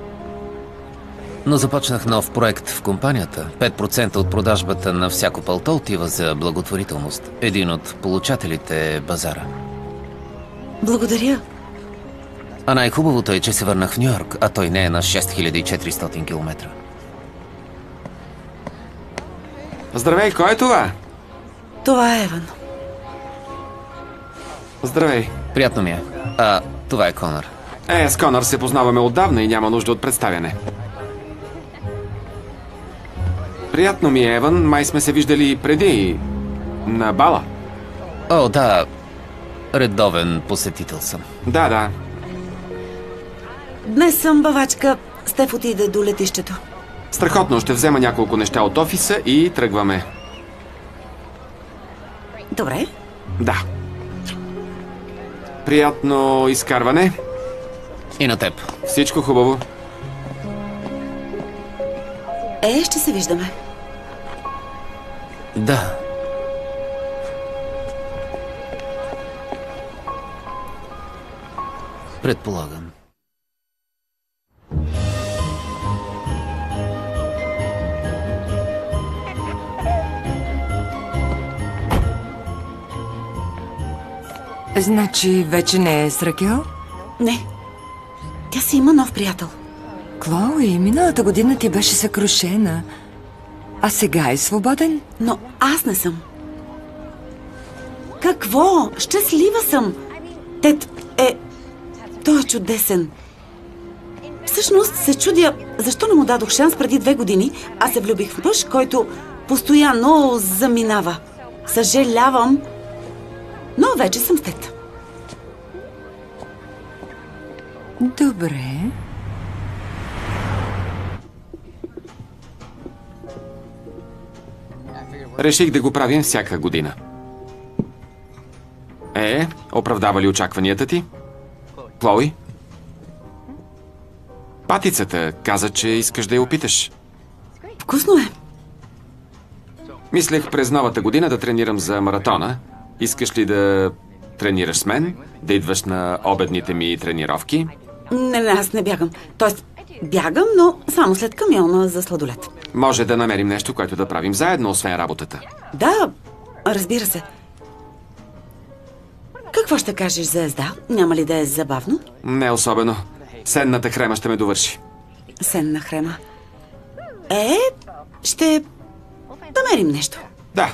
Но започнах нов проект в компанията. 5% от продажбата на всяко палто отива за благотворителност. Един от получателите е базара. Благодаря. А най-хубавото е, че се върнах в Нью-Йорк, а той не е на 6400 км. Здравей, кой е това? Това е Еван. Здравей. Приятно ми е. А, това е Конър. С Конър се познаваме отдавна и няма нужда от представяне. Приятно ми е, Еван. Май сме се виждали преди... на бала. О, да. Редовен посетител съм. Да. Днес съм бавачка. Стеф отиде до летището. Страхотно, ще взема няколко неща от офиса и тръгваме. Добре. Да. Приятно изкарване. И на теб. Всичко хубаво. Ще се виждаме. Да. Предполагам. Значи вече не е с Ракел? Не. Тя си има нов приятел. Клои, миналата година ти беше съкрушена. А сега е свободен? Но аз не съм. Какво? Щастлива съм. Тед той е чудесен. Всъщност се чудя, защо не му дадох шанс преди 2 години, а се влюбих в мъж, който постоянно заминава. Съжалявам, но вече съм с Тед. Добре. Реших да го правим всяка година. Оправдава ли очакванията ти? Клои? Патицата каза, че искаш да я опиташ. Вкусно е. Мислех през новата година да тренирам за маратона. Искаш ли да тренираш с мен? Да идваш на обедните ми тренировки? Не, аз не бягам. Тоест, бягам, но само след камиона за сладолет. Може да намерим нещо, което да правим заедно, освен работата. Да, разбира се. Какво ще кажеш за езда? Няма ли да е забавно? Не особено. Сенната хрема ще ме довърши. Сенна хрема. Ще намерим нещо. Да.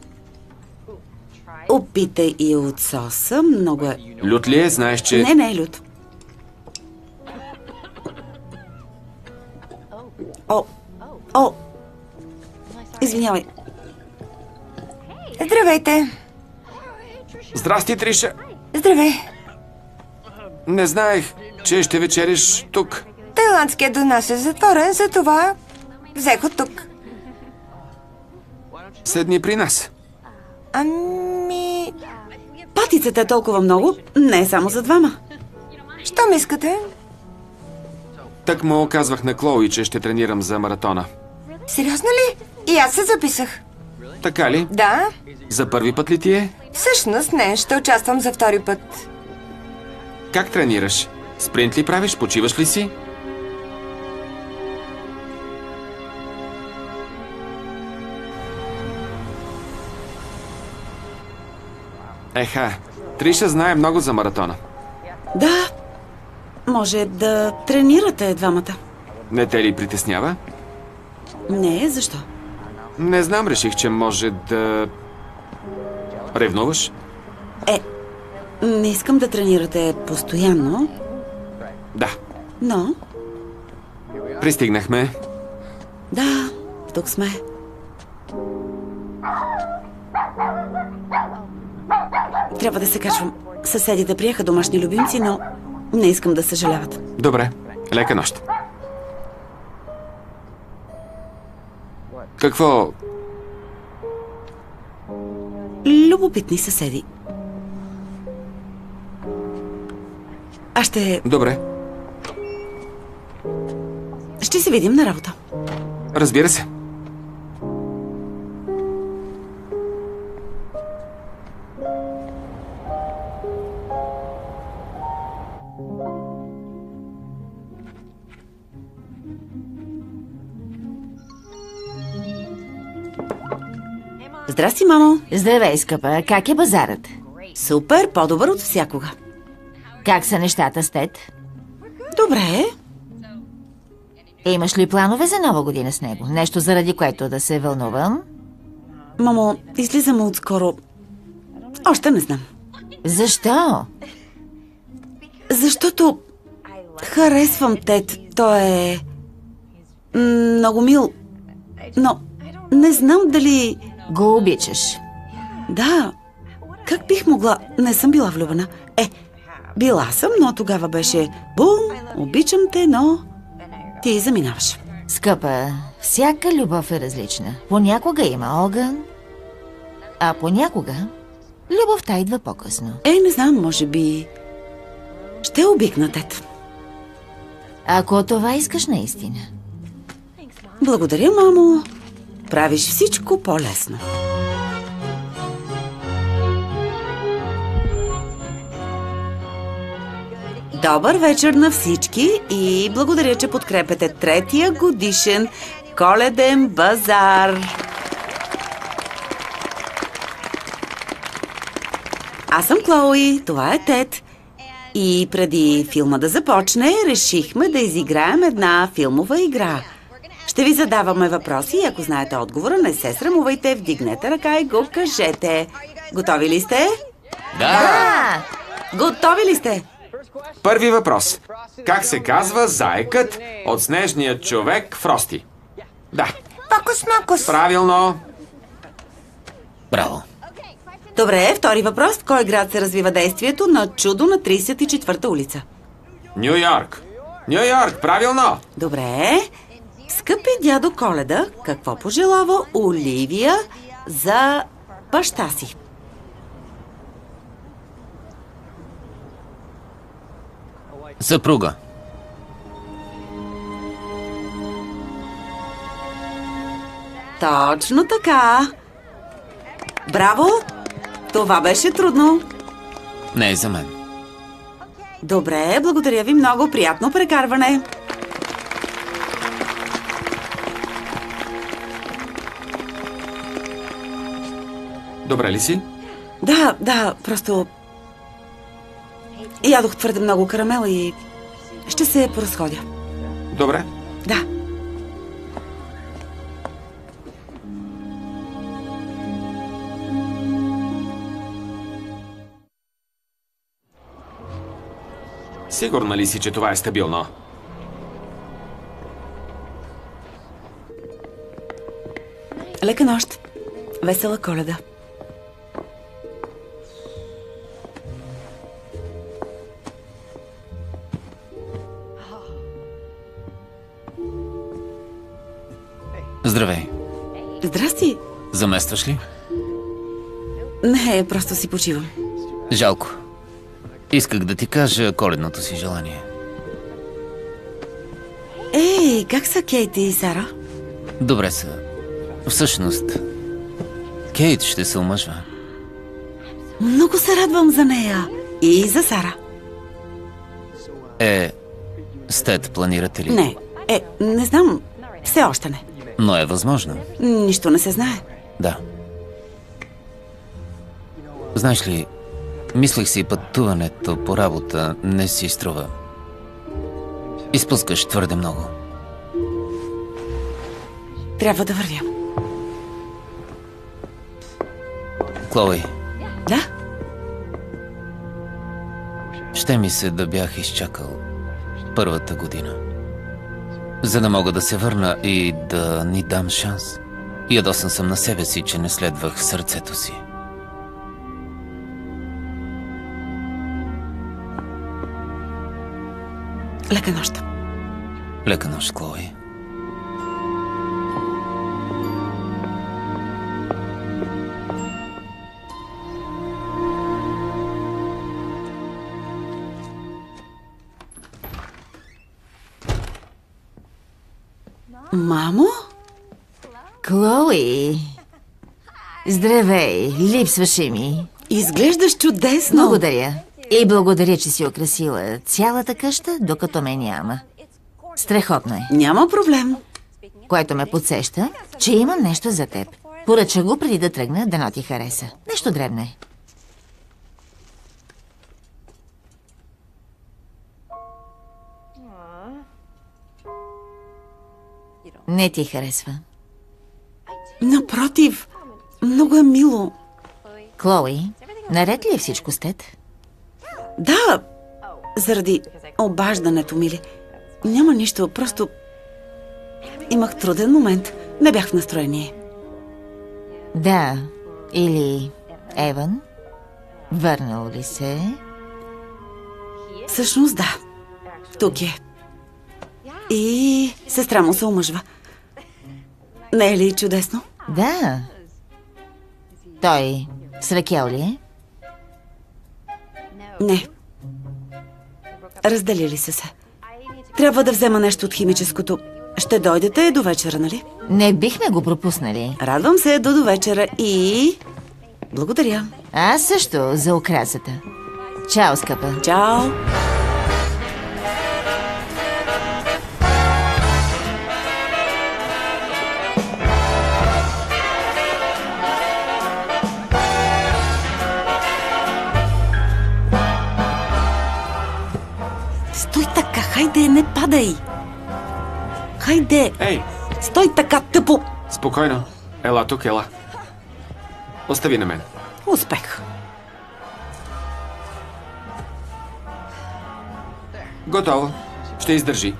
Опитай и от соса. Много е... Лют ли е? Знаеш, че... Не е лют. Извинявай. Здравейте. Здрасти, Триша. Здравей. Не знаех, че ще вечериш тук. Тайландският до нас е затворен, затова взех от тук. Седни при нас. Ами... Патицата е толкова много, не е само за двама. Що ми искате? Так му казвах на Клои, че ще тренирам за маратона. Сериозно ли? И аз се записах. Така ли? Да. За първи път ли ти е? Всъщност не, ще участвам за втори път. Как тренираш? Спринт ли правиш? Почиваш ли си? Триша знае много за маратона. Да, може да тренирате двамата. Не те ли притеснява? Не, защо? Не знам, реших, че може да... Ревнуваш? Не искам да тренирате постоянно. Да. Но... Пристигнахме. Да, тук сме. Трябва да се качвам. Съседите приеха домашни любимци, но не искам да съжаляват. Добре. Лека нощ. Какво? Любопитни съседи. Аз ще... Добре. Ще се видим на работа. Разбира се. Здрасти, мамо. Здравей, скъпа. Как е базарът? Супер, по-добър от всякога. Как са нещата с Тед? Добре. Имаш ли планове за нова година с него? Нещо, заради което да се вълнувам? Мамо, излизаме отскоро. Още не знам. Защо? Защото харесвам Тед. Той е много мил. Но не знам дали... Го обичаш. Да. Как бих могла? Не съм била влюбена. Била съм, но тогава беше бум, обичам те, но ти заминаваш. Скъпа, всяка любов е различна. Понякога има огън, а понякога любовта идва по-късно. Не знам, може би ще обикна Тед. Ако това искаш наистина. Благодаря, мамо. правиш всичко по-лесно. Добър вечер на всички и благодаря, че подкрепяте 3-я годишен Коледен базар. Аз съм Клоуи, това е Тед. И преди филма да започне, решихме да изиграем една филмова игра. Ще ви задаваме въпроси и ако знаете отговора, не се срамувайте, вдигнете ръка и го кажете. Готови ли сте? Да! Готови ли сте? Първи въпрос. Как се казва заекът от снежния човек Фрости? Да. Фокус-макус. Правилно. Браво. Добре, втори въпрос. В кой град се развива действието на Чудо на 34-та улица? Ню Йорк. Ню Йорк, правилно. Добре. Скъпи дядо Коледа, какво пожелава Оливия за баща си? Съпруга. Точно така. Браво! Това беше трудно. Не е за мен. Добре, благодаря ви много. Приятно прекарване. Добре ли си? Да, просто... ядох твърде много карамел и ще се поразходя. Добре. Да. Сигурна ли си, че това е стабилно? Лека нощ. Весела Коледа. Здравей. Здрасти. Заместваш ли? Не, просто си почивам. Жалко. Исках да ти кажа коледното си желание. Ей, как са Кейт и Сара? Добре са. Всъщност, Кейт ще се омъжва. Много се радвам за нея. И за Сара. С Тед планирате ли? Не знам. Все още не. Но е възможно. Нищо не се знае. Да. Знаеш ли, мислех си, пътуването по работа не си струва. Изпускаш твърде много. Трябва да вървя. Клои. Да? Ще ми се да бях изчакал първата година, за да мога да се върна и да ни дам шанс. Ядосан съм на себе си, че не следвах сърцето си. Лека нощ. Лека нощ, Клои. Мамо? Клои! Здравей! Липсваше ми. Изглеждаш чудесно. Благодаря. И благодаря, че си украсила цялата къща, докато ме няма. Страхотно е. Няма проблем. Което ме подсеща, че имам нещо за теб. Поръча го преди да тръгна, дано ти хареса. Нещо дребно е. Не ти харесва. Напротив, много е мило. Клои, наред ли е всичко с Тед? Да, заради обаждането, мили. Няма нищо, просто имах труден момент. Не бях в настроение. Да, или Еван? Върнал ли се? Всъщност да, тук е. И сестра му се омъжва. Не е ли чудесно? Да. Той с Ракел ли е? Не. Разделили са се. Трябва да взема нещо от химическото. Ще дойдете до вечера, нали? Не бихме го пропуснали. Радвам се до вечера и... Благодаря. Аз също за украсата. Чао, скъпа. Чао. Стой така, хайде, не падай. Хайде. Ей! Стой така, тъпо. Спокойно. Ела тук, ела. Остави на мен. Успех. Готово. Ще издържи.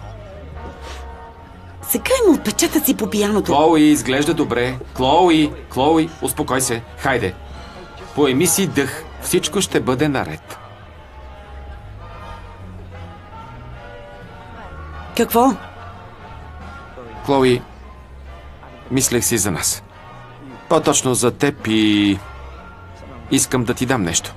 Сега има отпечатъци по пияното. Клоуи, изглежда добре. Клоуи, успокой се. Хайде. Поеми си дъх. Всичко ще бъде наред. Какво? Клоуи, мислех си за нас. По-точно за теб и... искам да ти дам нещо.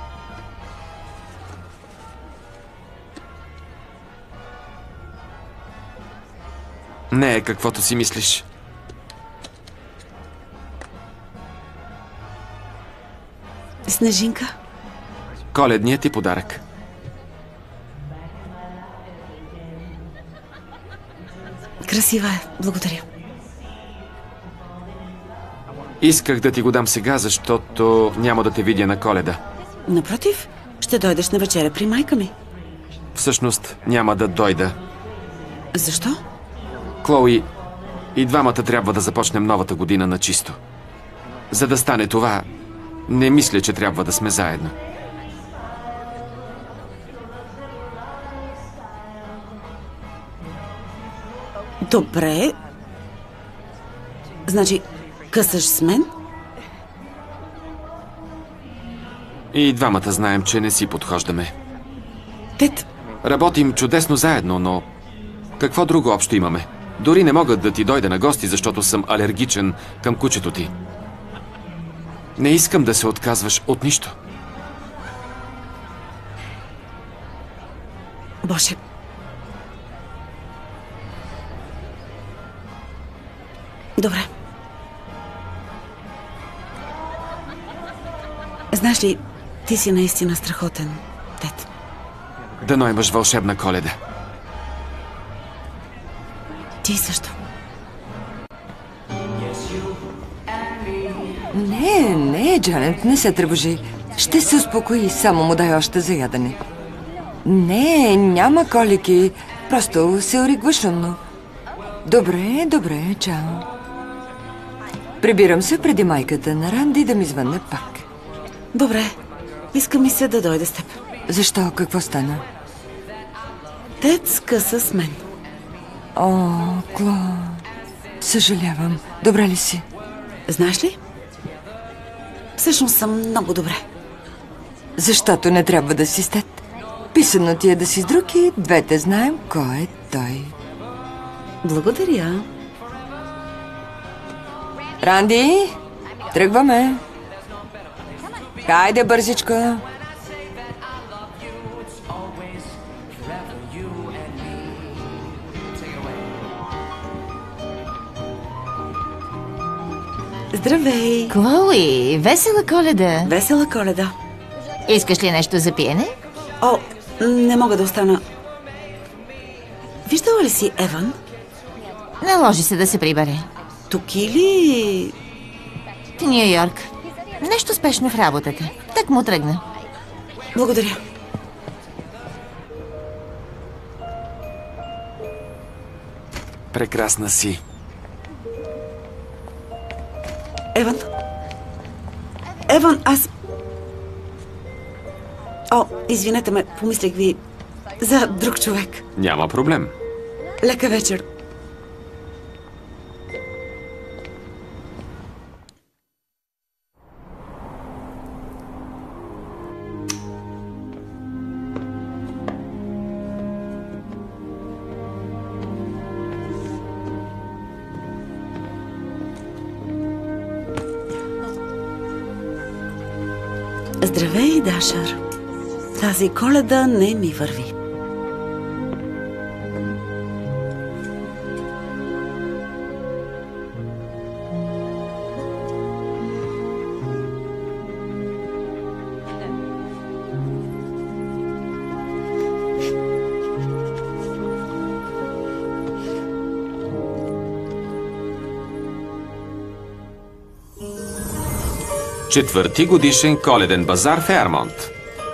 Не е каквото си мислиш. Снежинка? Коледният ти подарък. Красива е, благодаря. Исках да ти го дам сега, защото няма да те видя на Коледа. Напротив, ще дойдеш на вечеря при майка ми. Всъщност няма да дойда. Защо? Клоуи, и двамата трябва да започнем новата година на чисто. За да стане това, не мисля, че трябва да сме заедно. Добре. Значи, късаш с мен? И двамата знаем, че не си подхождаме. Тет. Работим чудесно заедно, но какво друго общо имаме? Дори не мога да ти дойда на гости, защото съм алергичен към кучето ти. Не искам да се отказваш от нищо. Боже. Добре. Знаеш ли, ти си наистина страхотен, Тет. Дано имаш вълшебна Коледа. Ти също. Не, Джанет, не се тревожи. Ще се успокои, само му дай още за ядене. Не, няма колики. Просто се оригва шумно. Добре, чао. Прибирам се преди майката на Ранди да ми звънне пак. Добре. Иска ми се да дойде с теб. Защо? Какво стана? Тет скъса с мен. О, Кло... Съжалявам. Добре ли си? Знаеш ли? Всъщност съм много добре. Защото не трябва да си с Тет. Писано ти е да си с друг и двете знаем кой е той. Благодаря. Ранди, тръгваме. Хайде, бързичко. Здравей! Клоуи, весела Коледа! Весела Коледа! Искаш ли нещо за пиене? О, не мога да остана. Виждала ли си Еван? Наложи се да се прибере. Тук или... В Ню Йорк. Нещо спешно в работата. Так му тръгна. Благодаря. Прекрасна си. Еван? Еван, аз... О, извинете ме, помислих ви за друг човек. Няма проблем. Лека вечер. Здравей, Дашър. Тази Коледа не ми върви. 4-ти годишен коледен базар Фейрмонт.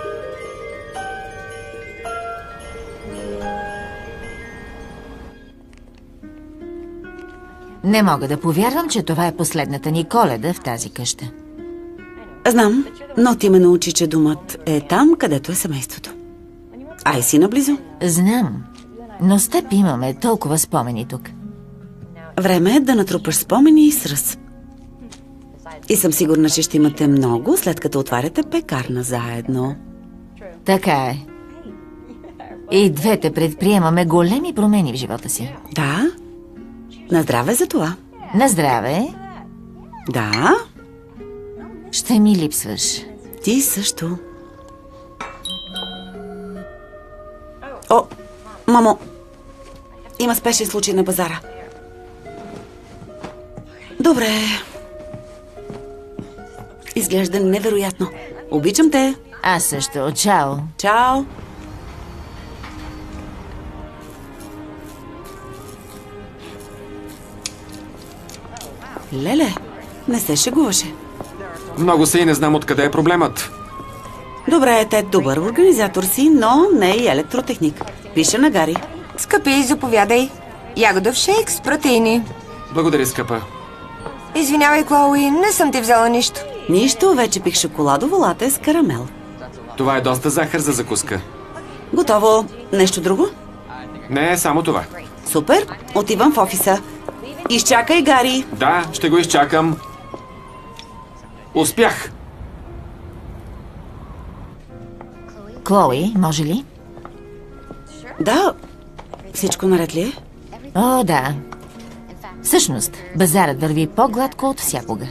Не мога да повярвам, че това е последната ни Коледа в тази къща. Знам, но ти ме научи, че домът е там, където е семейството. Ай си наблизо. Знам, но с теб имаме толкова спомени тук. Време е да натрупаш спомени с ръс. И съм сигурна, че ще имате много, след като отваряте пекарна заедно. Така е. И двете предприемаме големи промени в живота си. Да? На здраве за това. На здраве. Да? Ще ми липсваш. Ти също. О, мамо, има спешен случай на базара. Добре. Изглежда невероятно. Обичам те. Аз също. Чао. Чао. Леле, не се шегуваше. Много се и не знам откъде е проблемът. Добре, те добър организатор си, но не и електротехник. Пише на Гари. Скъпи, заповядай. Ягодов шейк с протеини. Благодаря, скъпа. Извинявай, Клоуи, не съм ти взела нищо. Нищо, вече пих шоколадово лате с карамел. Това е доста захар за закуска. Готово. Нещо друго? Не, само това. Супер, отивам в офиса. Изчакай, Гари. Да, ще го изчакам. Успях. Клои, може ли? Да. Всичко наред ли е? О, да. Всъщност, базарът върви по-гладко от всякога.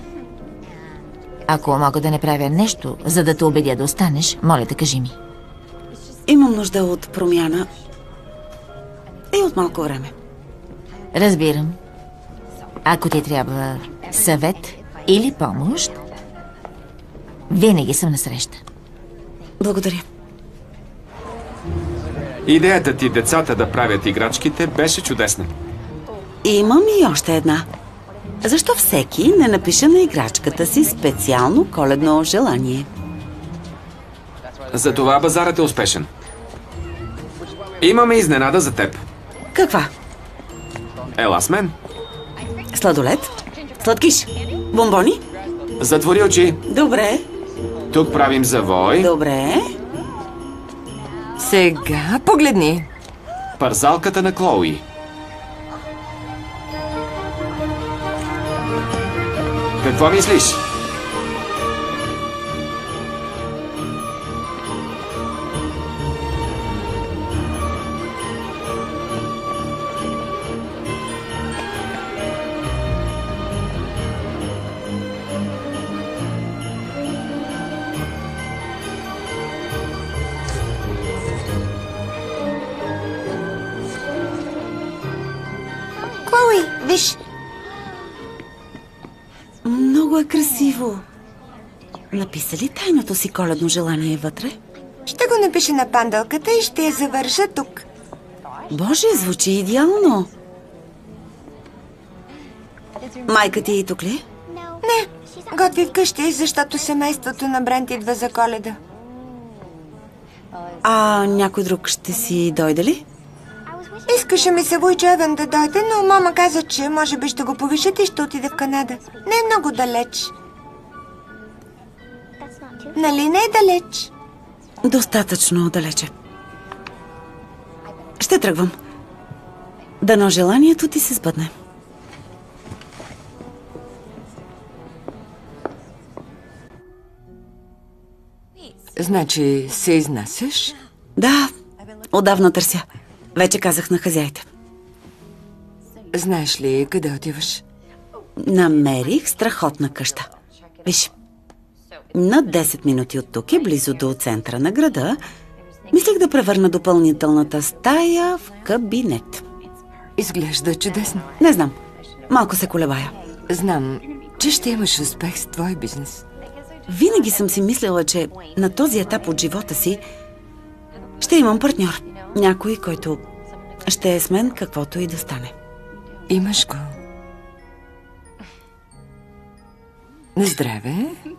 Ако мога да не правя нещо, за да те убедя да останеш, моля те, кажи ми. Имам нужда от промяна и от малко време. Разбирам. Ако ти трябва съвет или помощ, винаги съм насреща. Благодаря. Идеята ти децата да правят играчките беше чудесна. Имам и още една. Защо всеки не напише на играчката си специално коледно желание? Затова базарът е успешен. Имаме изненада за теб. Каква? Ела с мен. Сладолед? Сладкиш? Бомбони? Затвори очи. Добре. Тук правим завой. Добре. Сега погледни. Парзалката на Клоуи. Какво мислиш? Клоуи, виж. Много е красиво. Написа ли тайното си коледно желание вътре? Ще го напиша на пандалката и ще я завърша тук. Боже, звучи идеално. Майка ти е тук ли? Не, готви вкъщи, защото семейството на Брент идва за Коледа. А някой друг ще си дойде ли? Искаше ми се Войчо Еван да дойде, но мама каза, че може би ще го повишат и ще отиде в Канада. Не е много далеч. Нали не е далеч? Достатъчно далече. Ще тръгвам. Дано желанието ти се сбъдне. Значи се изнасяш? Да, отдавна търся. Вече казах на хазяйте. Знаеш ли къде отиваш? Намерих страхотна къща. Виж, на 10 минути от тук е близо до центъра на града. Мислех да превърна допълнителната стая в кабинет. Изглежда чудесно. Не знам, малко се колебая. Знам, че ще имаш успех с твой бизнес. Винаги съм си мислила, че на този етап от живота си ще имам партньор. Някой, който ще е с мен каквото и да стане. Имаш го. На здраве.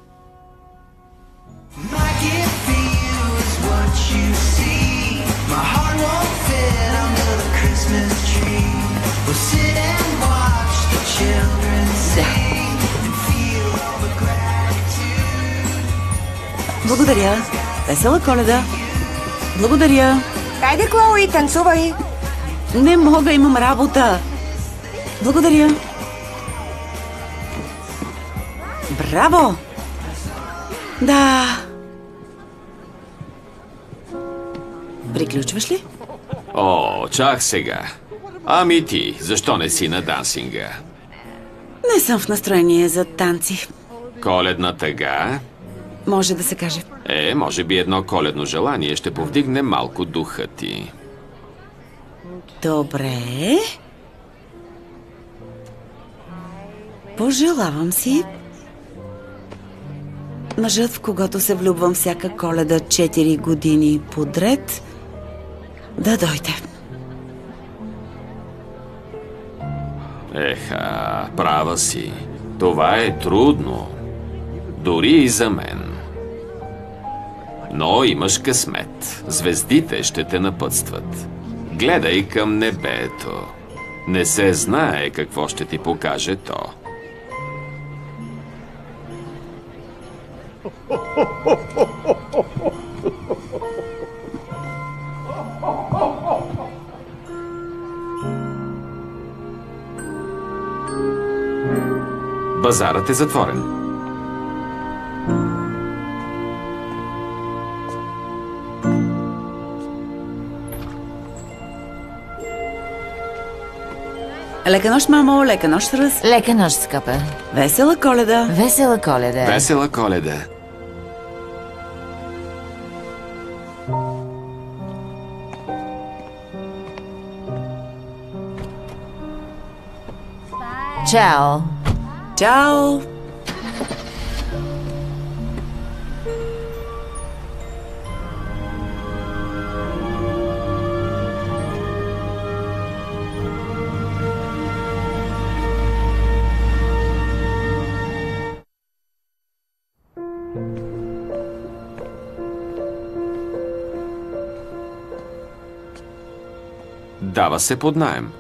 Благодаря. Весела Коледа. Благодаря. Хайде, Клоуи, танцувай. Не мога, имам работа. Благодаря. Браво! Да. Приключваш ли? О, чак сега. Ами ти, защо не си на дансинга? Не съм в настроение за танци. Коледна тъга? Може да се каже. Може би едно коледно желание ще повдигне малко духа ти. Добре. Пожелавам си мъжът, в когото се влюбвам всяка Коледа 4 години подред, да дойде. Еха, права си. Това е трудно. Дори и за мен. Но имаш късмет. Звездите ще те напътстват. Гледай към небето. Не се знае какво ще ти покаже то. Базарът е затворен. Лека нощ, мамо, лека нощ, Ръс. Лека нощ, скъпа. Весела Коледа. Весела Коледа. Весела Коледа. Чао. Чао. Дава се под наем.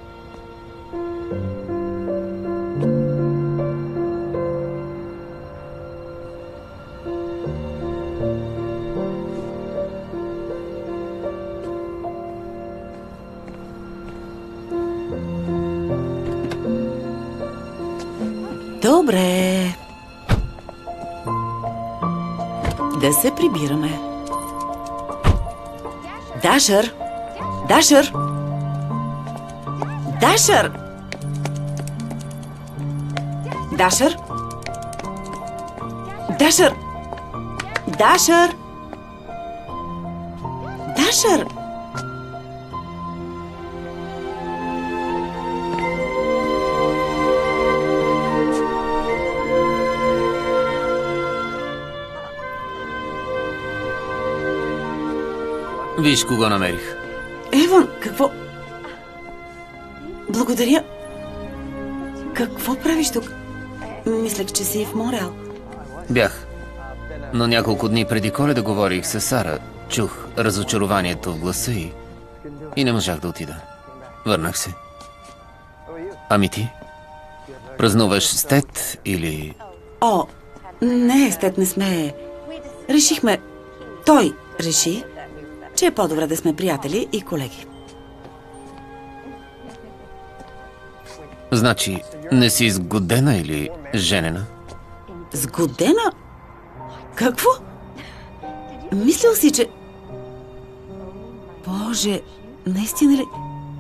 Добре. Да се прибираме. Дашър! Дашър! Дашър! Дашър! Дашър! Дашър! Дашър! Виж кого намерих. Еван, какво? Благодаря. Какво правиш тук? Мислех, че си в Монреал. Бях. Но няколко дни преди Коледа говорих с Сара. Чух разочарованието в гласа и не можах да отида. Върнах се. Ами ти? Празнуваш с Тед или... О, не, с Тед не сме. Решихме, той реши, че е по-добре да сме приятели и колеги. Значи, не си сгодена или женена? Сгодена? Какво? Мислил си, че... Боже, наистина ли?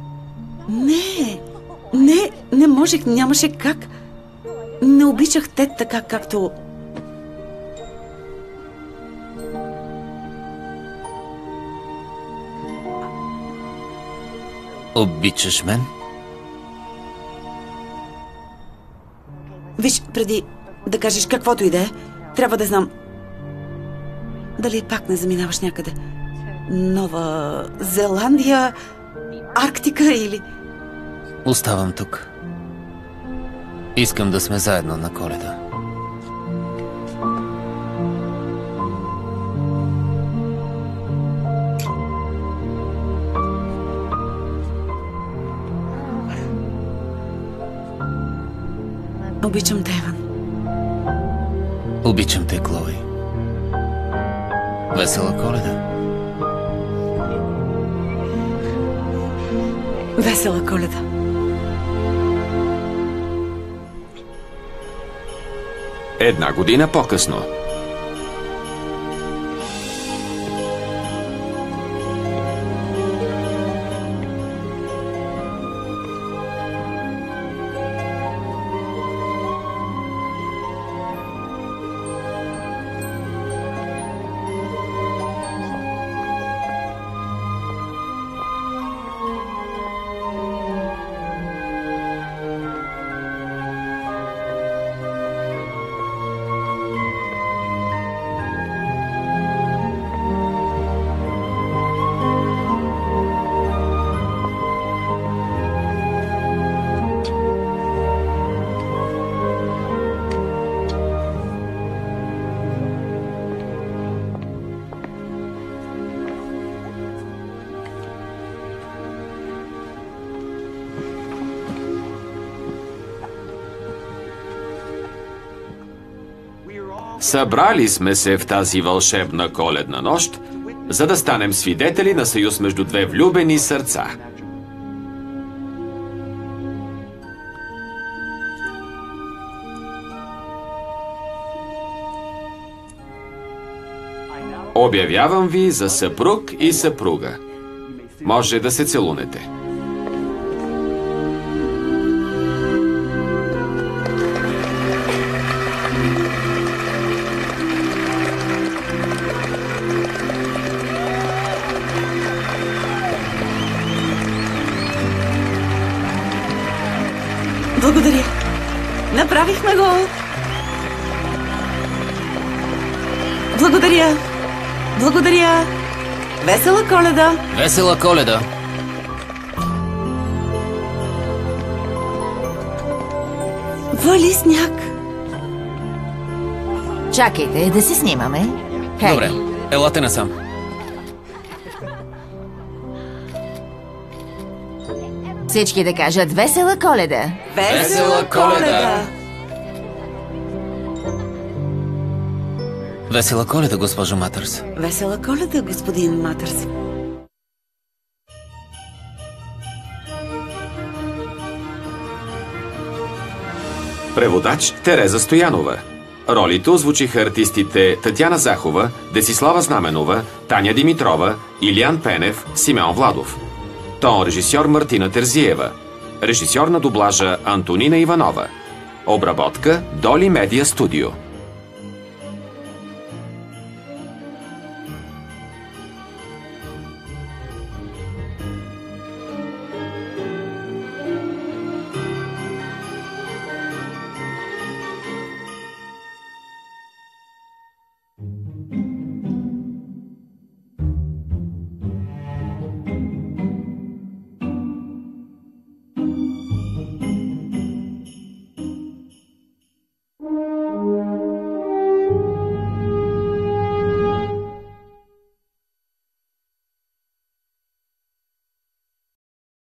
Не можех, нямаше как. Не обичах Тед така, както... Обичаш мен? Виж, преди да кажеш каквото и да е, трябва да знам дали пак не заминаваш някъде. Нова Зеландия, Арктика или... Оставам тук. Искам да сме заедно на Коледа. Обичам те, Еван. Обичам те, Клои. Весела Коледа. Весела Коледа. Една година по-късно. Събрали сме се в тази вълшебна коледна нощ, за да станем свидетели на съюз между две влюбени сърца. Обявявам ви за съпруг и съпруга. Може да се целунете. Благодаря. Направихме го. Благодаря. Благодаря. Весела Коледа. Весела Коледа. Вали сняг. Чакайте, да се снимаме. Хей. Добре, елате насам. Всички да кажат Весела Коледа. Весела Коледа. Весела Коледа, госпожо Матърс. Весела Коледа, господин Матърс. Преводач Тереза Стоянова. Ролите озвучиха артистите Татяна Захова, Десислава Знаменова, Таня Димитрова, Илиян Пенев, Симеон Владов. Тон режисьор Мартина Терзиева. Режисьор на дублажа Антонина Иванова. Обработка Доли Медиа Студио.